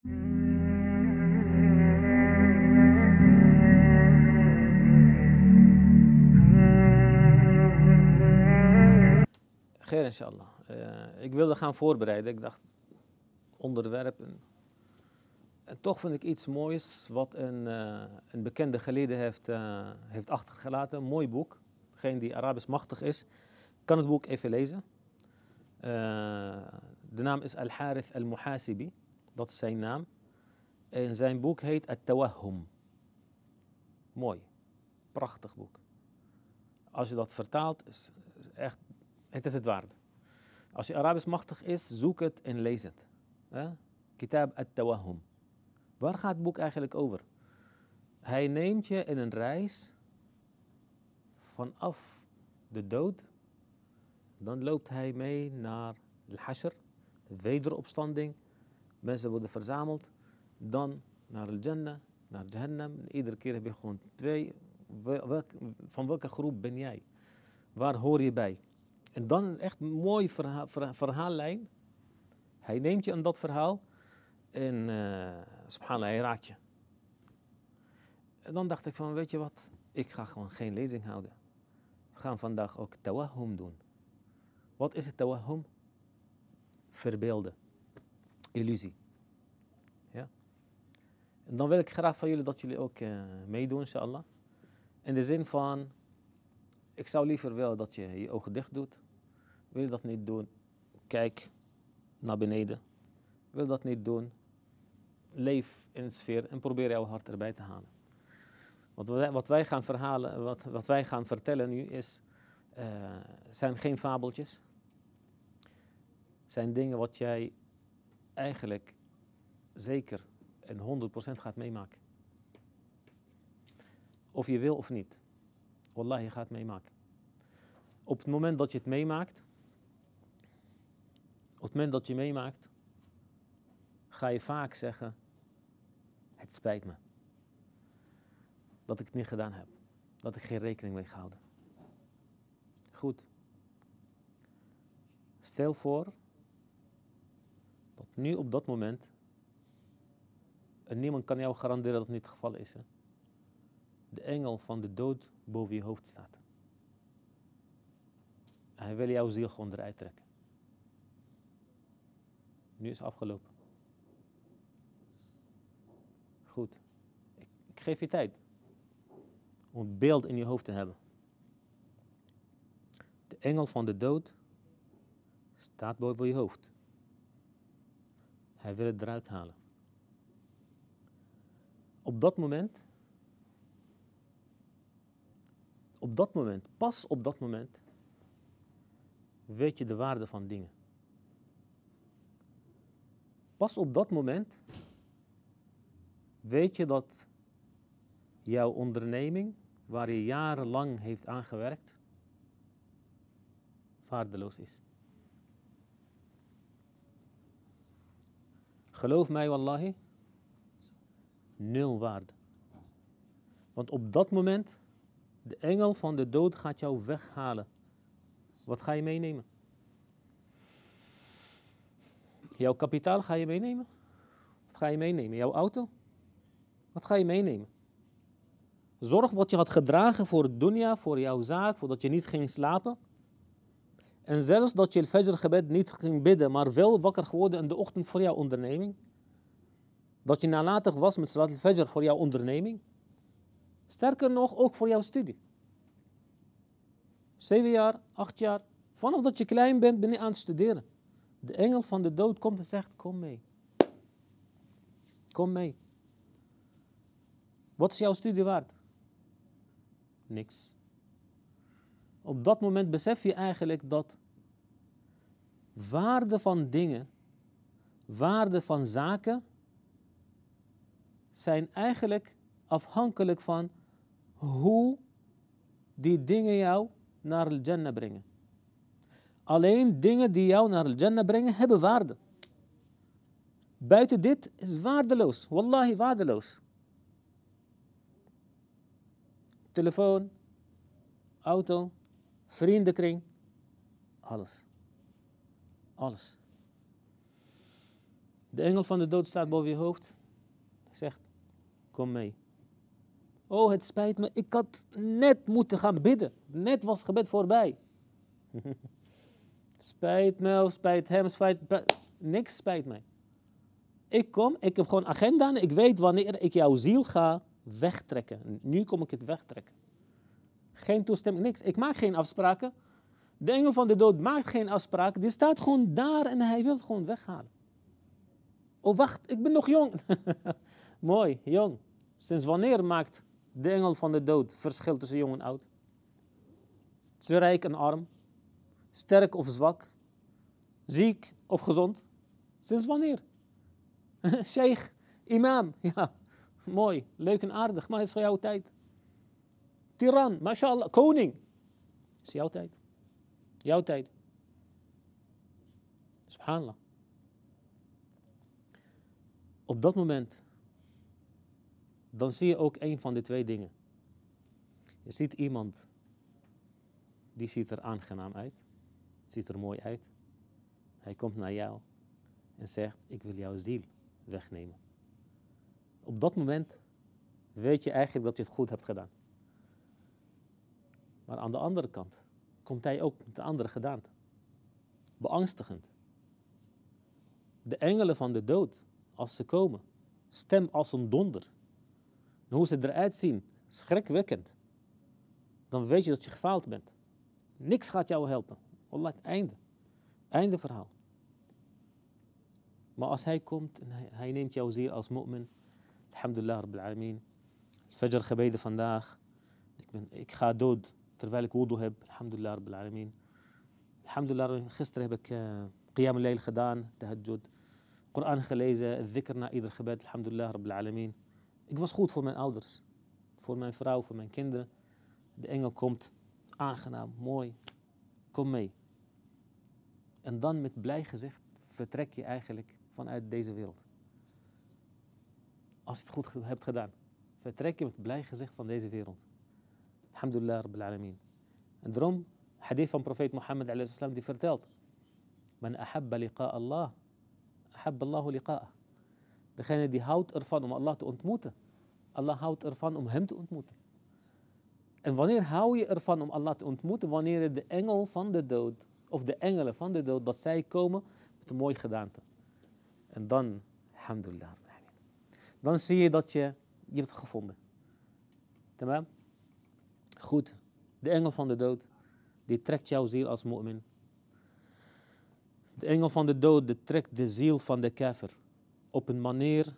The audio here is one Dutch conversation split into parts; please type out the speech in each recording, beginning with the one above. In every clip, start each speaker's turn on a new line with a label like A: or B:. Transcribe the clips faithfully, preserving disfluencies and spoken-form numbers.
A: Geer, inshallah. Uh, ik wilde gaan voorbereiden. Ik dacht, onderwerp. En, en toch vind ik iets moois wat een, uh, een bekende geleerde heeft, uh, heeft achtergelaten. Een mooi boek. Degene die Arabisch machtig is, kan het boek even lezen. Uh, de naam is Al-Harith Al-Muhasibi. Dat is zijn naam. En zijn boek heet At-Tawahhum. Mooi. Prachtig boek. Als je dat vertaalt, is, is echt, het is het waard. Als je Arabisch machtig is, zoek het en lees het. Eh? Kitab At-Tawahhum. Waar gaat het boek eigenlijk over? Hij neemt je in een reis vanaf de dood. Dan loopt hij mee naar de Hashr, de wederopstanding. Mensen worden verzameld. Dan naar de Jannah, naar Jahannam. En iedere keer heb je gewoon twee. Welk, van welke groep ben jij? Waar hoor je bij? En dan een echt mooi verhaal, verha verhaallijn. Hij neemt je in dat verhaal en uh, subhanallah, hij raadt je. En dan dacht ik van, weet je wat, ik ga gewoon geen lezing houden. We gaan vandaag ook tawahhum doen. Wat is het tawahhum? Verbeelden. Illusie. Ja? En dan wil ik graag van jullie dat jullie ook uh, meedoen, inshallah. In de zin van, ik zou liever wel dat je je ogen dicht doet. Wil je dat niet doen? Kijk naar beneden. Wil je dat niet doen? Leef in de sfeer en probeer jouw hart erbij te halen. Want wat wij gaan verhalen, wat, wat wij gaan vertellen nu is, uh, zijn geen fabeltjes. Zijn dingen wat jij eigenlijk zeker en honderd procent gaat meemaken. Of je wil of niet. Wallah, je gaat meemaken. Op het moment dat je het meemaakt, op het moment dat je meemaakt, ga je vaak zeggen, het spijt me. Dat ik het niet gedaan heb. Dat ik geen rekening mee gehouden. Goed. Stel voor dat nu op dat moment, en niemand kan jou garanderen dat het niet het geval is, hè, de engel van de dood boven je hoofd staat. Hij wil jouw ziel gewoon eruit trekken. Nu is het afgelopen. Goed. Ik, ik geef je tijd om een beeld in je hoofd te hebben. De engel van de dood staat boven je hoofd. Hij wil het eruit halen. Op dat moment, op dat moment, pas op dat moment, weet je de waarde van dingen. Pas op dat moment weet je dat jouw onderneming, waar je jarenlang heeft aangewerkt, waardeloos is. Geloof mij, wallahi, nul waarde. Want op dat moment, de engel van de dood gaat jou weghalen. Wat ga je meenemen? Jouw kapitaal ga je meenemen? Wat ga je meenemen? Jouw auto? Wat ga je meenemen? Zorg wat je had gedragen voor het dunya, voor jouw zaak, voordat je niet ging slapen. En zelfs dat je het fajr gebed niet ging bidden, maar wel wakker geworden in de ochtend voor jouw onderneming. Dat je nalatig was met salat al-fajr voor jouw onderneming. Sterker nog, ook voor jouw studie. Zeven jaar, acht jaar, vanaf dat je klein bent, ben je aan het studeren. De engel van de dood komt en zegt, kom mee. Kom mee. Wat is jouw studie waard? Niks. Op dat moment besef je eigenlijk dat waarde van dingen, waarde van zaken, zijn eigenlijk afhankelijk van hoe die dingen jou naar de Jannah brengen. Alleen dingen die jou naar de Jannah brengen, hebben waarde. Buiten dit is waardeloos. Wallahi waardeloos. Telefoon, auto, vriendenkring, alles. Alles. De engel van de dood staat boven je hoofd. Hij zegt, kom mee. Oh, het spijt me, ik had net moeten gaan bidden. Net was het gebed voorbij. Spijt me, of spijt hem, spijt... Niks spijt mij. Ik kom, ik heb gewoon agenda en ik weet wanneer ik jouw ziel ga wegtrekken. Nu kom ik het wegtrekken. Geen toestemming, niks. Ik maak geen afspraken. De engel van de dood maakt geen afspraken. Die staat gewoon daar en hij wil het gewoon weghalen. Oh, wacht, ik ben nog jong. Mooi, jong. Sinds wanneer maakt de engel van de dood verschil tussen jong en oud? Te rijk en arm? Sterk of zwak? Ziek of gezond? Sinds wanneer? Sheikh, imam, ja, mooi, leuk en aardig, maar het is jouw tijd. Tiran, mashallah, koning. Het is jouw tijd. Jouw tijd. Subhanallah. Op dat moment, dan zie je ook een van de twee dingen. Je ziet iemand, die ziet er aangenaam uit. Ziet er mooi uit. Hij komt naar jou en zegt, ik wil jouw ziel wegnemen. Op dat moment weet je eigenlijk dat je het goed hebt gedaan. Maar aan de andere kant komt hij ook met een andere gedaante. Beangstigend. De engelen van de dood, als ze komen, stem als een donder. En hoe ze eruit zien, schrikwekkend. Dan weet je dat je gefaald bent. Niks gaat jou helpen. Wallah, het einde. Einde verhaal. Maar als hij komt en hij, hij neemt jouw ziel als mu'min. Alhamdulillah Rabbil Alameen. Fajr gebeden vandaag. Ik, ben, ik ga dood terwijl ik wudu heb. Alhamdulillah Rabbil Alameen. Alhamdulillah, gisteren heb ik uh, Qiyam al-Layl gedaan. Tahajjud. Koran gelezen. Dhikr na ieder gebed. Alhamdulillah Rabbil Alameen. Ik was goed voor mijn ouders. Voor mijn vrouw, voor mijn kinderen. De engel komt. Aangenaam, mooi. Kom mee. En dan met blij gezicht vertrek je eigenlijk vanuit deze wereld. Als je het goed hebt gedaan. Vertrek je met blij gezicht van deze wereld. Alhamdulillah Rabbil Alameen. En daarom, hadith van profeet Mohammed alayhi salam die vertelt. Man ahabba liqa Allah, ahabba Allahu liqa'ah. Degene die houdt ervan om Allah te ontmoeten. Allah houdt ervan om hem te ontmoeten. En wanneer hou je ervan om Allah te ontmoeten? Wanneer de engel van de dood, of de engelen van de dood, dat zij komen met een mooi gedaante. En dan, alhamdulillah, dan zie je dat je, je hebt gevonden. Tamam? Goed, de engel van de dood, die trekt jouw ziel als mu'min. De engel van de dood, die trekt de ziel van de kafir. Op een manier,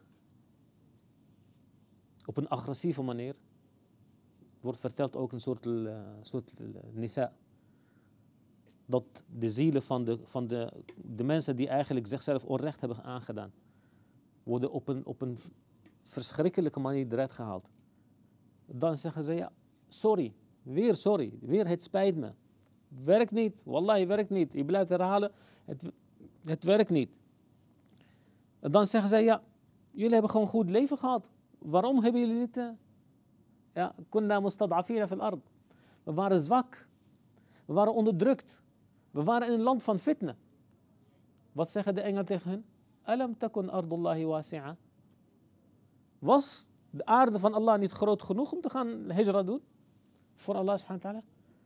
A: op een agressieve manier. Wordt verteld ook een soort, uh, soort uh, nisa. Dat de zielen van, de, van de, de mensen die eigenlijk zichzelf onrecht hebben aangedaan, worden op een, op een verschrikkelijke manier eruit gehaald. Dan zeggen ze, ja, sorry, weer sorry, weer het spijt me. Werkt niet, wallahi, werkt niet. Je blijft herhalen, het, het werkt niet. En dan zeggen ze, ja, jullie hebben gewoon een goed leven gehad. Waarom hebben jullie dit... Uh, Ja, kunna mustad'afina fil ard. We waren zwak. We waren onderdrukt. We waren in een land van fitna. Wat zeggen de engelen tegen hen? Alam takun ardullahi wasi'a. Was de aarde van Allah niet groot genoeg om te gaan hijra doen? Voor Allah subhanahu wa ta'ala.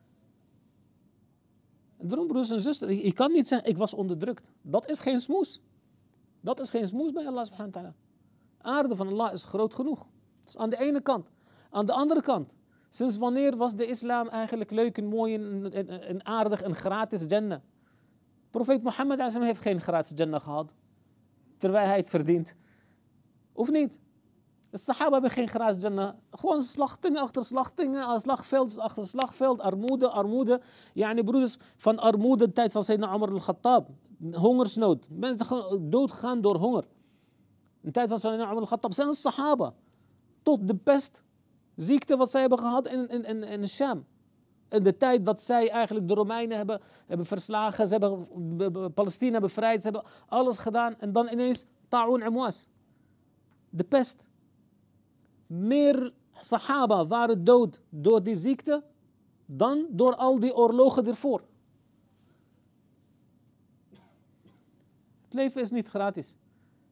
A: En daarom, broers en zusters, je kan niet zeggen, ik was onderdrukt. Dat is geen smoes. Dat is geen smoes bij Allah subhanahu wa ta'ala. De aarde van Allah is groot genoeg. Dus aan de ene kant. Aan de andere kant, sinds wanneer was de islam eigenlijk leuk en mooi en, en, en aardig en gratis Jannah? Profeet Mohammed heeft geen gratis Jannah gehad, terwijl hij het verdient. Of niet? De Sahaba hebben geen gratis Jannah. Gewoon slachtingen achter slachtingen, slagveld achter slagveld, armoede, armoede. Ja, yani broeders, van armoede, de tijd van Sayyidina Umar al-Khattab. Hongersnood. Mensen doodgaan door honger. In de tijd van Sayyidina Umar al-Khattab zijn de Sahaba. Tot de pest. Ziekte wat zij hebben gehad in, in, in, in Sham. In de tijd dat zij eigenlijk de Romeinen hebben, hebben verslagen. Ze hebben Palestina bevrijd. Ze hebben alles gedaan. En dan ineens Ta'un Amwas. De pest. Meer Sahaba waren dood door die ziekte dan door al die oorlogen ervoor. Het leven is niet gratis.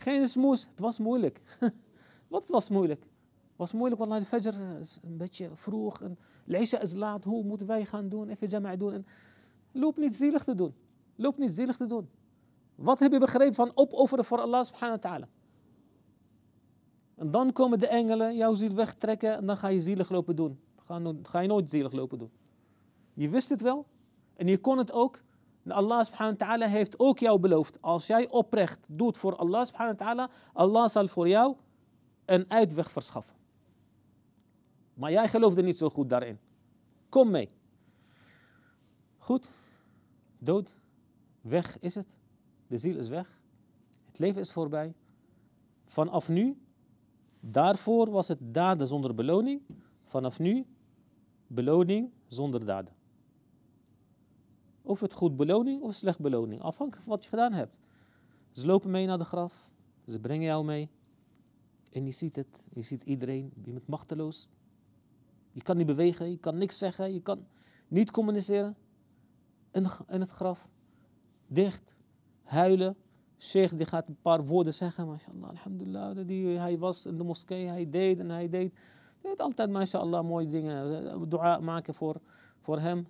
A: Geen smoes, het was moeilijk. Wat was moeilijk? Het was moeilijk, want de fajr is een beetje vroeg. En Isha is laat, hoe moeten wij gaan doen? Even jama'a doen. En loop niet zielig te doen. Loop niet zielig te doen. Wat heb je begrepen van opofferen voor Allah subhanahu wa ta'ala? En dan komen de engelen jouw ziel wegtrekken en dan ga je zielig lopen doen. Ga, no- ga je nooit zielig lopen doen. Je wist het wel en je kon het ook. En Allah subhanahu wa ta'ala heeft ook jou beloofd. Als jij oprecht doet voor Allah subhanahu wa ta'ala, Allah zal voor jou een uitweg verschaffen. Maar jij geloofde niet zo goed daarin. Kom mee. Goed. Dood. Weg is het. De ziel is weg. Het leven is voorbij. Vanaf nu, daarvoor was het daden zonder beloning. Vanaf nu, beloning zonder daden. Of het goed beloning of slecht beloning. Afhankelijk van wat je gedaan hebt. Ze lopen mee naar de graf. Ze brengen jou mee. En je ziet het. Je ziet iedereen. Je bent machteloos. Je kan niet bewegen. Je kan niks zeggen. Je kan niet communiceren. In het graf. Dicht. Huilen. Sheikh die gaat een paar woorden zeggen. MashaAllah, alhamdulillah. Die, hij was in de moskee. Hij deed en hij deed. Hij deed altijd, MashaAllah, mooie dingen. Dua maken voor, voor hem.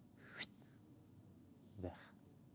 A: Weg.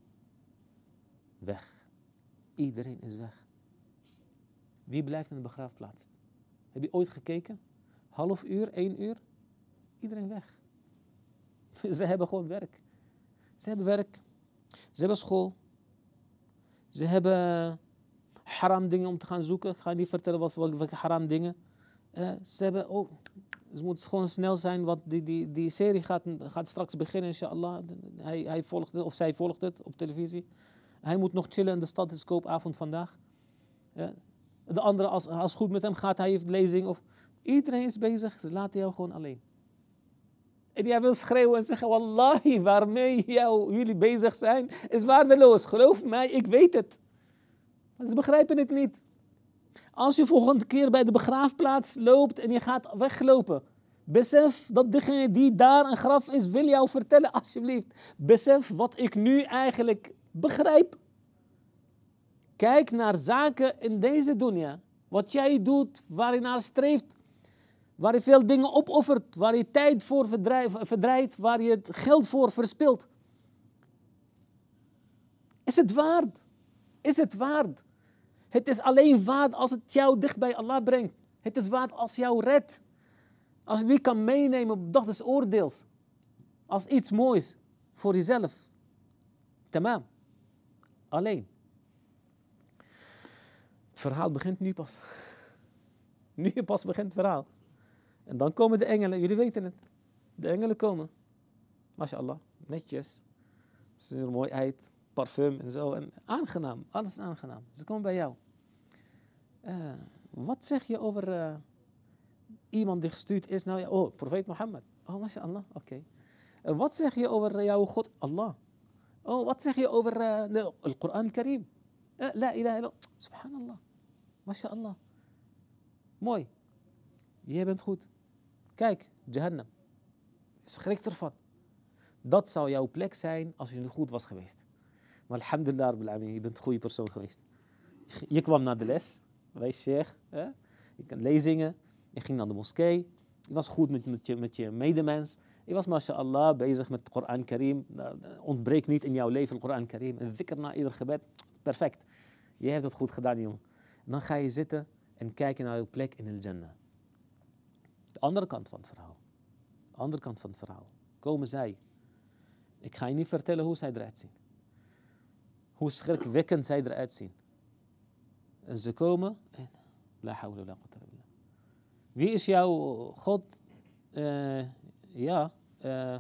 A: Weg. Iedereen is weg. Wie blijft in de begraafplaats? Heb je ooit gekeken? Half uur, één uur? Iedereen weg. Ze hebben gewoon werk. Ze hebben werk. Ze hebben school. Ze hebben haram dingen om te gaan zoeken. Ik ga niet vertellen wat welke haram dingen. Uh, ze hebben, oh, ze moeten gewoon snel zijn, want die, die, die serie gaat, gaat straks beginnen, inshallah. Hij, hij volgt het, of zij volgt het op televisie. Hij moet nog chillen in de stad, het is koopavond vandaag. Uh, de andere, als, als het goed met hem gaat, hij heeft lezing. Of, iedereen is bezig, ze laten jou gewoon alleen. En jij wil schreeuwen en zeggen, wallahi, waarmee jou, jullie bezig zijn, is waardeloos. Geloof mij, ik weet het. Maar ze begrijpen het niet. Als je volgende keer bij de begraafplaats loopt en je gaat weglopen, besef dat degene die daar een graf is, wil jou vertellen, alsjeblieft. Besef wat ik nu eigenlijk begrijp. Kijk naar zaken in deze dunya. Wat jij doet, waar je naar streeft. Waar je veel dingen opoffert, waar je tijd voor verdrijft, waar je het geld voor verspilt. Is het waard? Is het waard? Het is alleen waard als het jou dicht bij Allah brengt. Het is waard als jou redt. Als je die kan meenemen op de dag des oordeels. Als iets moois voor jezelf. Tamam. Alleen. Het verhaal begint nu pas. Nu pas begint het verhaal. En dan komen de engelen, jullie weten het. De engelen komen. MashaAllah, netjes. Ze zien er mooi uit, parfum en zo. En aangenaam, alles aangenaam. Ze komen bij jou. Uh, wat zeg je over uh, iemand die gestuurd is naar jou? Oh, profeet Mohammed. Oh, MashaAllah, oké. Okay. Uh, wat zeg je over jouw God, Allah? Oh, wat zeg je over uh, de Koran al-Karim? Uh, la ilaha illallah. Subhanallah. MashaAllah. Mooi. Jij bent goed. Kijk, Jahannam. Schrik ervan. Dat zou jouw plek zijn als je nu goed was geweest. Maar alhamdulillah, je bent een goede persoon geweest. Je kwam naar de les, bij Sheikh. Hè? Je kan lezingen. Je ging naar de moskee. Je was goed met, met, je, met je medemens. Je was, mashallah, bezig met de Koran Karim. Ontbreekt niet in jouw leven de Koran Karim. En dhikr na ieder gebed. Perfect. Je hebt het goed gedaan, jongen. En dan ga je zitten en kijken naar jouw plek in de Jannah. De andere kant van het verhaal. De andere kant van het verhaal. Komen zij. Ik ga je niet vertellen hoe zij eruit zien. Hoe schrikwekkend zij eruit zien. En ze komen. En, la hawla la quwwata illa billah. Wie is jouw God? Uh, ja. Uh,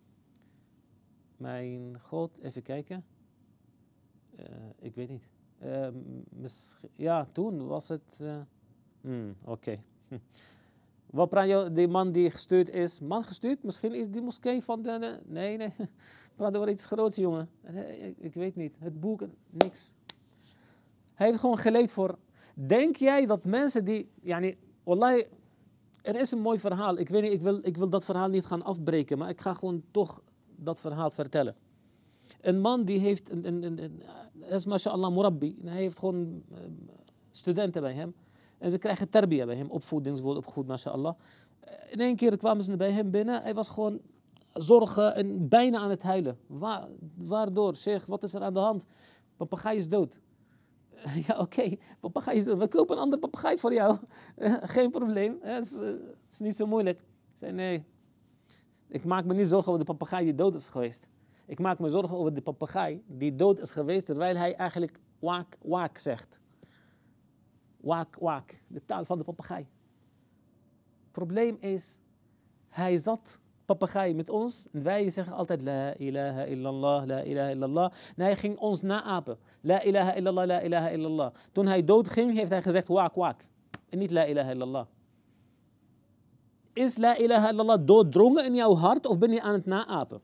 A: mijn God. Even kijken. Uh, ik weet niet. Uh, ja, toen was het. Uh, hmm, Oké. Okay. Hm. Wat praat je, die man die gestuurd is? Man gestuurd? Misschien is die moskee van de... de nee, nee. Praat over iets groots, jongen. Ik, ik weet niet. Het boek, niks. Hij heeft gewoon geleefd voor... Denk jij dat mensen die... Yani, wallahi, er is een mooi verhaal. Ik weet niet, ik wil, ik wil dat verhaal niet gaan afbreken. Maar ik ga gewoon toch dat verhaal vertellen. Een man die heeft... Een, een, een, een, is mashallah murabbi. Hij heeft gewoon uh, studenten bij hem. En ze krijgen terbia bij hem, opvoeding, ze worden opgevoed, mashallah. In één keer kwamen ze bij hem binnen. Hij was gewoon zorgen en bijna aan het huilen. Wa waardoor, sheikh, wat is er aan de hand? Papegaai is dood. Ja, oké, okay. Papegaai is dood. We kopen een andere papegaai voor jou. Geen probleem, het is, uh, is niet zo moeilijk. Ik zei, nee, ik maak me niet zorgen over de papegaai die dood is geweest. Ik maak me zorgen over de papegaai die dood is geweest, terwijl hij eigenlijk waak, waak zegt. Waak, waak, de taal van de papegaai. Het probleem is, hij zat papegaai met ons en wij zeggen altijd la ilaha illallah, la ilaha illallah. En hij ging ons naapen. La ilaha illallah, la ilaha illallah. Toen hij dood ging, heeft hij gezegd waak, waak. En niet la ilaha illallah. Is la ilaha illallah dooddrongen in jouw hart of ben je aan het naapen?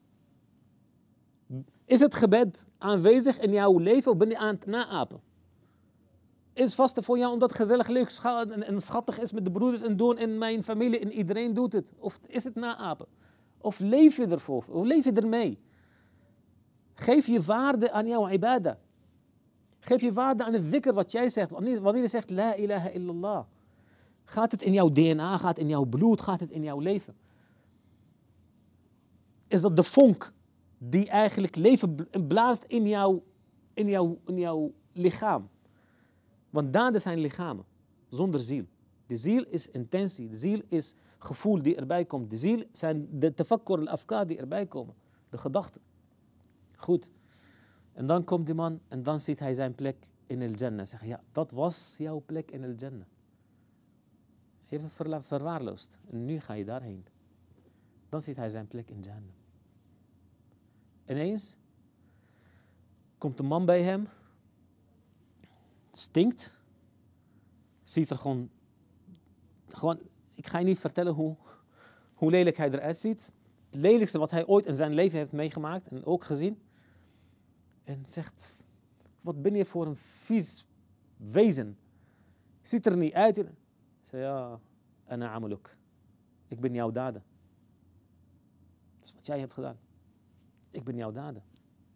A: Is het gebed aanwezig in jouw leven of ben je aan het naapen? Is vasten voor jou omdat het gezellig, leuk en schattig is met de broeders en doen in mijn familie en iedereen doet het? Of is het naapen? Of leef je ervoor? Of leef je ermee? Geef je waarde aan jouw ibadah. Geef je waarde aan het dhikr wat jij zegt. Wanneer, wanneer je zegt la ilaha illallah. Gaat het in jouw D N A, gaat het in jouw bloed, gaat het in jouw leven? Is dat de vonk die eigenlijk leven blaast in jouw, in jouw, in jouw lichaam? Want daden zijn lichamen, zonder ziel. De ziel is intentie, de ziel is gevoel die erbij komt. De ziel zijn de tafakkur al-afkaar die erbij komen, de gedachten. Goed. En dan komt die man en dan ziet hij zijn plek in el Jannah. Zeg, ja, dat was jouw plek in el Jannah. Hij heeft het verwaarloosd en nu ga je daarheen. Dan ziet hij zijn plek in Jannah. Ineens komt een man bij hem. Het stinkt. Ziet er gewoon, gewoon... Ik ga je niet vertellen hoe, hoe lelijk hij eruit ziet. Het lelijkste wat hij ooit in zijn leven heeft meegemaakt en ook gezien. En zegt, wat ben je voor een vies wezen. Ziet er niet uit. Ik zei, ja, ana amaluk. Ik ben jouw daden. Dat is wat jij hebt gedaan. Ik ben jouw daden.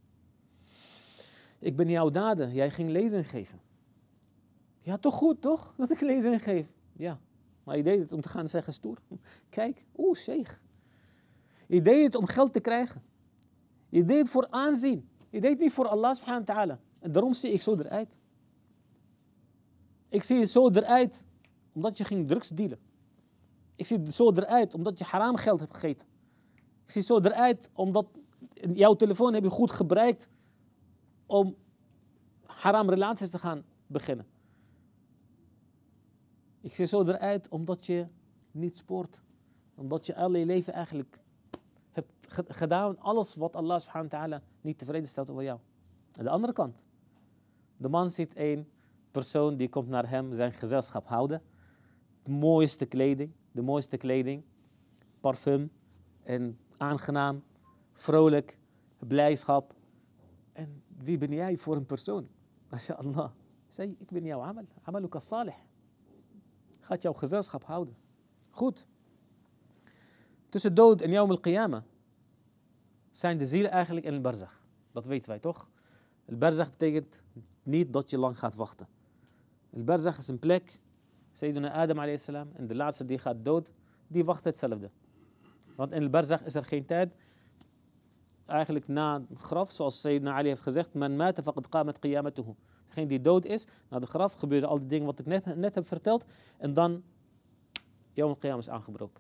A: Ik ben jouw daden. Jij ging lezing geven. Ja, toch goed, toch? Dat ik lezing geef. Ja, maar je deed het om te gaan zeggen stoer. Kijk, oeh, sheikh. Je deed het om geld te krijgen. Je deed het voor aanzien. Je deed het niet voor Allah subhanahu wa ta'ala. En daarom zie ik zo eruit. Ik zie er zo eruit omdat je ging drugs dealen. Ik zie er zo eruit omdat je haram geld hebt gegeten. Ik zie zo eruit omdat jouw telefoon heb je goed gebruikt om haram relaties te gaan beginnen. Ik zie zo eruit omdat je niet sport. Omdat je al je leven eigenlijk hebt gedaan alles wat Allah subhanahu wa ta'ala niet tevreden stelt over jou. Aan de andere kant. De man ziet een persoon die komt naar hem zijn gezelschap houden. De mooiste kleding. De mooiste kleding. Parfum. En aangenaam. Vrolijk. Blijdschap. En wie ben jij voor een persoon? MashaAllah. Zei, ik ben jouw amal. Amaluka salih. Gaat jouw gezelschap houden. Goed. Tussen dood en Yawm al-Qiyamah zijn de zielen eigenlijk in al-Barzakh. Dat weten wij toch? Al-Barzakh betekent niet dat je lang gaat wachten. Al-Barzakh is een plek. Sayyidina Adam alayhi salam en de laatste die gaat dood, die wacht hetzelfde. Want in al-Barzakh is er geen tijd. Eigenlijk na het graf, zoals Sayyidina Ali heeft gezegd, man mata faqad qamat qiyamatuhu. Degene die dood is, na de graf gebeuren al die dingen wat ik net, net heb verteld. En dan, Yawm al-Qiyamah is aangebroken.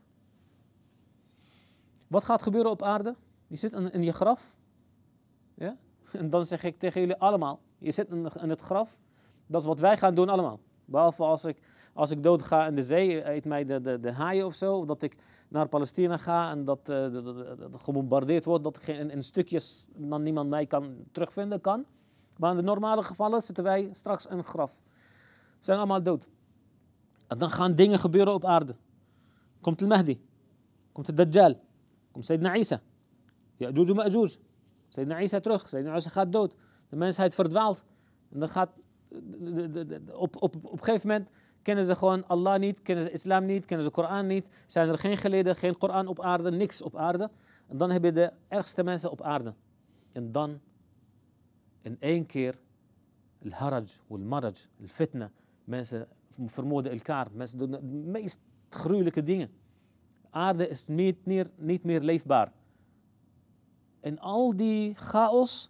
A: Wat gaat gebeuren op aarde? Je zit in, in je graf. Ja? En dan zeg ik tegen jullie allemaal, je zit in, in het graf. Dat is wat wij gaan doen allemaal. Behalve als ik, als ik dood ga in de zee, eet mij de, de, de haaien of zo. Of dat ik naar Palestina ga en dat uh, de, de, de, de gebombardeerd wordt. Dat ik in, in stukjes dan niemand mij kan terugvinden kan. Maar in de normale gevallen zitten wij straks in het graf. We zijn allemaal dood. En dan gaan dingen gebeuren op aarde. Komt de Mahdi. Komt de Dajjal. Komt Sayyidina Isa. Ya'juj en Ma'juj. Sayyidina Isa terug. Sayyidina Isa gaat dood. De mensheid verdwaalt. En dan gaat... De, de, de, op, op, op een gegeven moment kennen ze gewoon Allah niet. Kennen ze islam niet. Kennen ze Koran niet. Zijn er geen geleerden. Geen Koran op aarde. Niks op aarde. En dan heb je de ergste mensen op aarde. En dan... in één keer, al-haraj, al-maraj, al-fitna, Mensen vermoorden elkaar. Mensen doen de meest gruwelijke dingen. Aarde is niet meer, niet meer leefbaar. En al die chaos,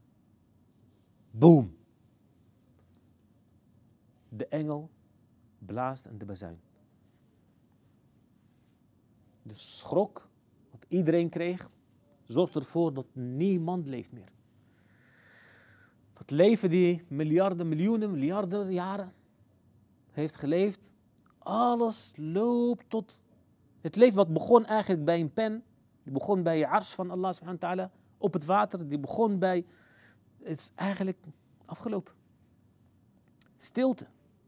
A: boom. De engel blaast in de bazuin. De schrok wat iedereen kreeg, zorgt ervoor dat niemand leeft meer. Dat leven die miljarden, miljoenen, miljarden jaren heeft geleefd, alles loopt tot het leven wat begon eigenlijk bij een pen, die begon bij je ars van Allah subhanahu wa ta'ala, op het water, die begon bij, het is eigenlijk afgelopen. Stilte.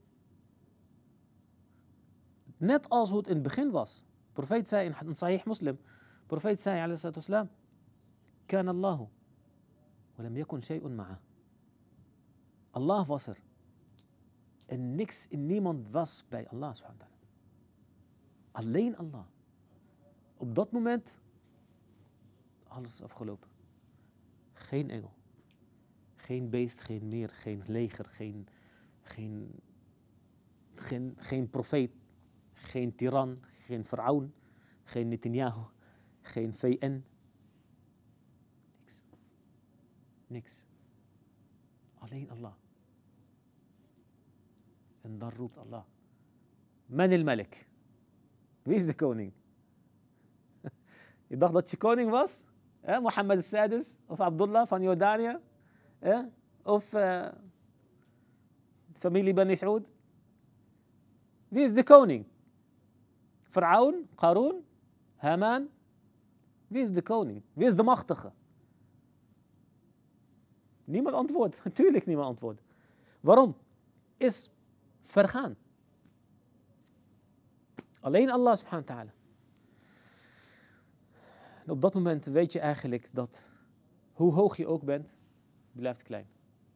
A: Net als hoe het in het begin was. De profeet zei in Sahih Muslim, de profeet zei alayhi salatu wassalam, kan Allahu, wa lam yakun shay'un ma'a. Allah was er. En niks en niemand was bij Allah subhanahu wa ta'ala. Alleen Allah. Op dat moment, alles is afgelopen. Geen engel. Geen beest, geen meer, geen leger, geen, geen, geen, geen profeet, geen tiran, geen Faraon, geen Netanyahu, geen V N. Niks. Niks. Alleen Allah. En dan roept Allah. Man il-Malik. Wie is de koning? Je dacht dat je koning was? Eh? Mohammed al-Sadis of Abdullah van Jordanië? Eh? Of uh, de familie Bani Saoud? Wie is de koning? Faraon, Qarun, Haman? Wie is de koning? Wie is de machtige? Niemand antwoordt. Natuurlijk niemand antwoordt. Waarom? Is vergaan. Alleen Allah subhanahu wa ta'ala. En op dat moment weet je eigenlijk dat hoe hoog je ook bent, je blijft klein.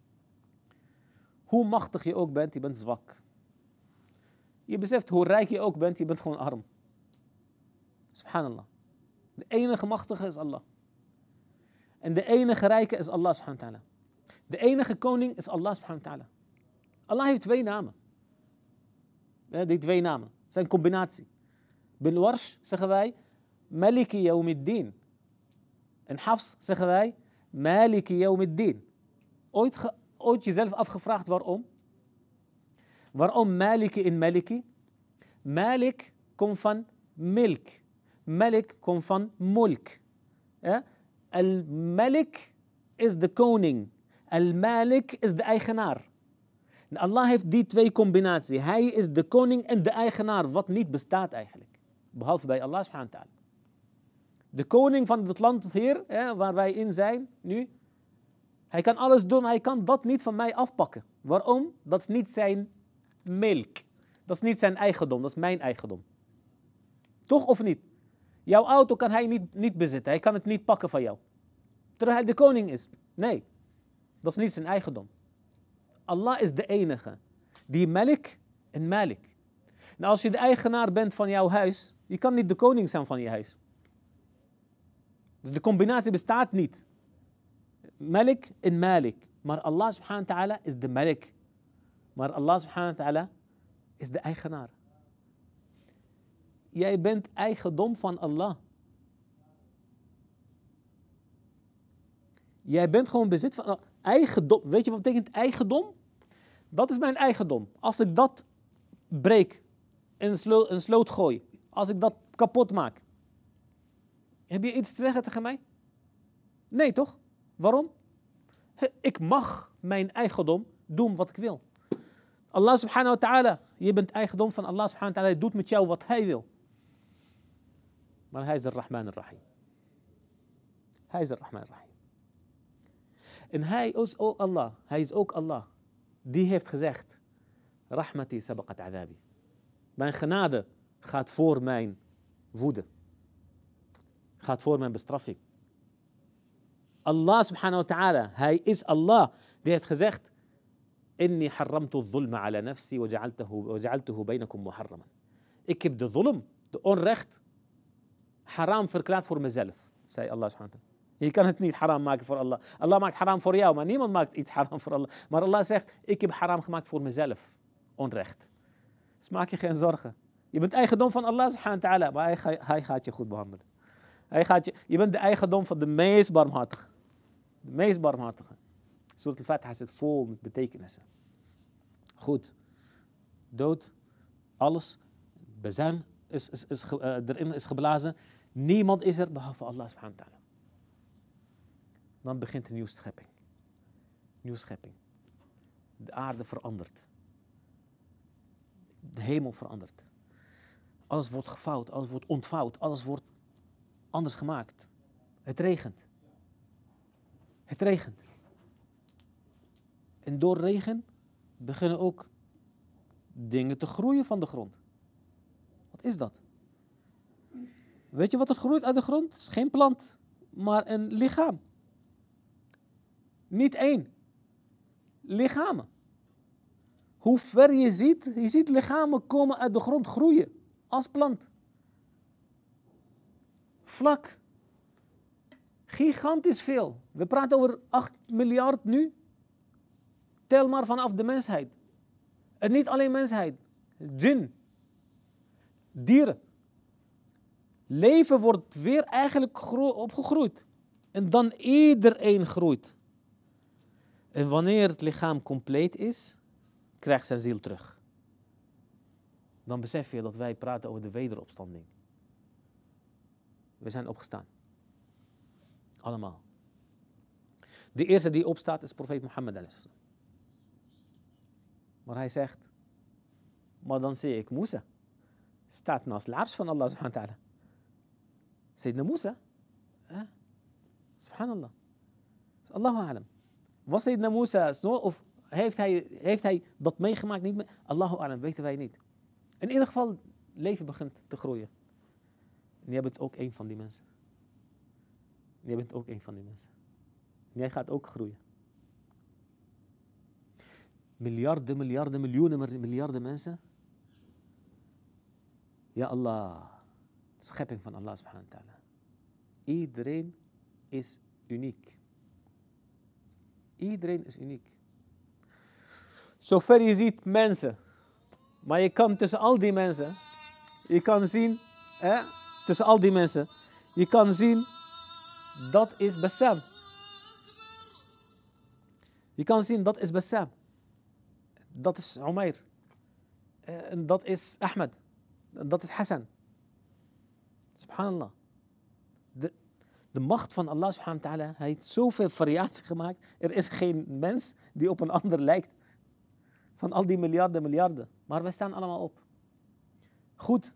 A: Hoe machtig je ook bent, je bent zwak. Je beseft hoe rijk je ook bent, je bent gewoon arm. Subhanallah. De enige machtige is Allah. En de enige rijke is Allah subhanahu wa ta'ala. De enige koning is Allah subhanahu wa ta'ala. Allah heeft twee namen. Ja, die twee namen zijn combinatie. Bil Warsh zeggen wij Maliki Yawmiddin. En Hafs zeggen wij Maliki Yawmiddin. Ooit, ge, ooit jezelf afgevraagd waarom? Waarom Maliki in Maliki? Malik komt van milk. Malik komt van mulk. Ja? Al-Malik is de koning. Al-Malik is de eigenaar. En Allah heeft die twee combinaties. Hij is de koning en de eigenaar, wat niet bestaat eigenlijk. Behalve bij Allah subhanahu wa ta'ala. De koning van het land hier, hè, waar wij in zijn nu. Hij kan alles doen, hij kan dat niet van mij afpakken. Waarom? Dat is niet zijn milk. Dat is niet zijn eigendom, dat is mijn eigendom. Toch of niet? Jouw auto kan hij niet, niet bezitten, hij kan het niet pakken van jou. Terwijl hij de koning is. Nee, dat is niet zijn eigendom. Allah is de enige die Malik en Malik. En als je de eigenaar bent van jouw huis, je kan niet de koning zijn van je huis. Dus de combinatie bestaat niet. Malik en Malik. Maar Allah subhanahu wa ta'ala is de Malik. Maar Allah subhanahu wa ta'ala is de eigenaar. Jij bent eigendom van Allah. Jij bent gewoon bezit van Allah. Eigendom. Weet je wat betekent eigendom? Dat is mijn eigendom. Als ik dat breek, in een sloot, een sloot gooi, als ik dat kapot maak, heb je iets te zeggen tegen mij? Nee, toch? Waarom? Ik mag mijn eigendom doen wat ik wil. Allah subhanahu wa ta'ala, je bent eigendom van Allah subhanahu wa ta'ala, hij doet met jou wat hij wil. Maar hij is de Rahman al-Rahim. Hij is de Rahman al-Rahim. En hij is ook Allah, hij is ook Allah. Die heeft gezegd, Rahmati sabaqat adabi. Mijn genade gaat voor mijn woede. Gaat voor mijn bestraffing. Allah subhanahu wa ta'ala, hij is Allah. Die heeft gezegd, Inni harramtu dhulma ala nafsi wa ja'altuhu bainakum muharraman. Ik heb de dhulm, de onrecht, haram verklaard voor mezelf, zei Allah subhanahu wa ta'ala. Je kan het niet haram maken voor Allah. Allah maakt haram voor jou, maar niemand maakt iets haram voor Allah. Maar Allah zegt, ik heb haram gemaakt voor mezelf. onrecht. Dus maak je geen zorgen. Je bent eigendom van Allah subhanahu wa ta'ala, maar hij, ga, hij gaat je goed behandelen. Hij gaat je, je bent de eigendom van de meest barmhartige. De meest barmhartige. Surat al-Fatiha zit vol met betekenissen. Goed. Dood. Alles. Bezuin is, is, is, uh, erin is geblazen. Niemand is er behalve Allah subhanahu wa ta'ala. Dan begint een nieuwe schepping. Nieuwe schepping. De aarde verandert. De hemel verandert. Alles wordt gevouwd, alles wordt ontvouwd, alles wordt anders gemaakt. Het regent. Het regent. En door regen beginnen ook dingen te groeien van de grond. Wat is dat? Weet je wat er groeit uit de grond? Het is geen plant, maar een lichaam. Niet één. Lichamen. Hoe ver je ziet, je ziet lichamen komen uit de grond groeien. Als plant. Vlak. Gigantisch veel. We praten over acht miljard nu. Tel maar vanaf de mensheid. En niet alleen mensheid. Djinn. Dieren. Leven wordt weer eigenlijk opgegroeid. En dan iedereen groeit. En wanneer het lichaam compleet is, krijgt zijn ziel terug. Dan besef je dat wij praten over de wederopstanding. We zijn opgestaan. Allemaal. De eerste die opstaat is profeet Mohammed. Maar hij zegt, maar dan zie ik Musa. Staat naast de arsh van Allah subhanahu wa ta'ala. Sayyidina Musa. Eh? Subhanallah. Allahu a'lam. Was Sayyidina Musa zo of heeft hij, heeft hij dat meegemaakt? Niet mee? Allahu a'lam, weten wij niet. In ieder geval, het leven begint te groeien. En jij bent ook een van die mensen. Jij bent ook een van die mensen. En jij gaat ook groeien. Miljarden, miljarden, miljoenen, miljarden mensen. Ja Allah. De schepping van Allah subhanahu wa ta'ala. Iedereen is uniek. Iedereen is uniek. Zover je ziet mensen. Maar je kan tussen al die mensen. Je kan zien. Hè, tussen al die mensen. Je kan zien. Dat is Bassam. Je kan zien dat is Bassam. Dat is Umair. En dat is Ahmed. Dat is Hassan. Subhanallah. De, de macht van Allah subhanahu wa ta'ala. Hij heeft zoveel variatie gemaakt. Er is geen mens die op een ander lijkt. Van al die miljarden, miljarden. Maar wij staan allemaal op. Goed.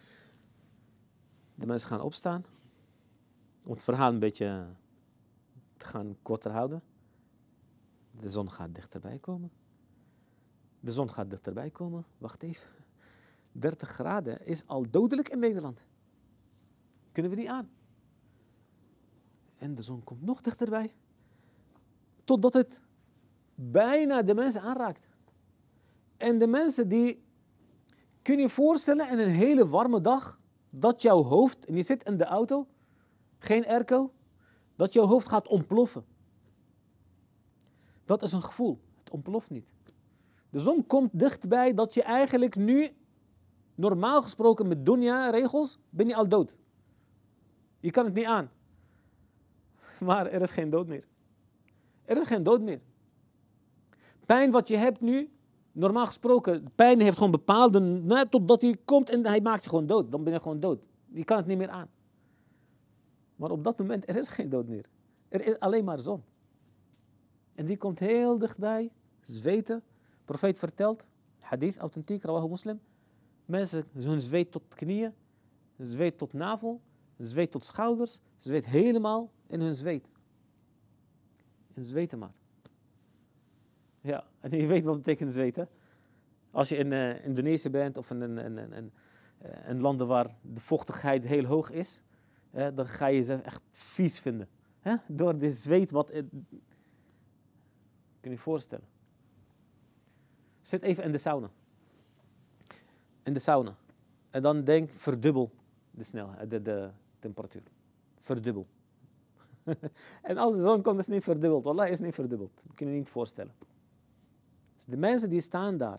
A: De mensen gaan opstaan. Om het verhaal een beetje te gaan korter houden. De zon gaat dichterbij komen. De zon gaat dichterbij komen. Wacht even. dertig graden is al dodelijk in Nederland. Kunnen we niet aan. En de zon komt nog dichterbij. Totdat het bijna de mensen aanraakt. En de mensen die... Kun je je voorstellen in een hele warme dag... dat jouw hoofd... en je zit in de auto... geen airco... dat jouw hoofd gaat ontploffen. Dat is een gevoel. Het ontploft niet. De zon komt dichtbij dat je eigenlijk nu... normaal gesproken met dunya regels... ben je al dood. Je kan het niet aan. Maar er is geen dood meer. Er is geen dood meer. Pijn wat je hebt nu... normaal gesproken, pijn heeft gewoon bepaalde... Nee, totdat hij komt en hij maakt je gewoon dood. Dan ben je gewoon dood. Je kan het niet meer aan. Maar op dat moment, er is geen dood meer. Er is alleen maar zon. En die komt heel dichtbij. Zweten. De profeet vertelt, hadith, authentiek, rawahu muslim. Mensen, hun zweet tot knieën. Zweet tot navel. Zweet tot schouders. Zweet helemaal in hun zweet. En zweten maar. Ja, en je weet wat betekent zweten. Als je in uh, Indonesië bent of in, in, in, in, in, uh, in landen waar de vochtigheid heel hoog is, uh, dan ga je ze echt vies vinden. Huh? Door de zweet wat... Uh, kun je je voorstellen. Zit even in de sauna. In de sauna. En dan denk, verdubbel de snelheid, de, de temperatuur. Verdubbel. En als de zon komt, is het niet verdubbeld. Wallah is niet verdubbeld. Dat kun je je niet voorstellen. Dus de mensen die staan daar,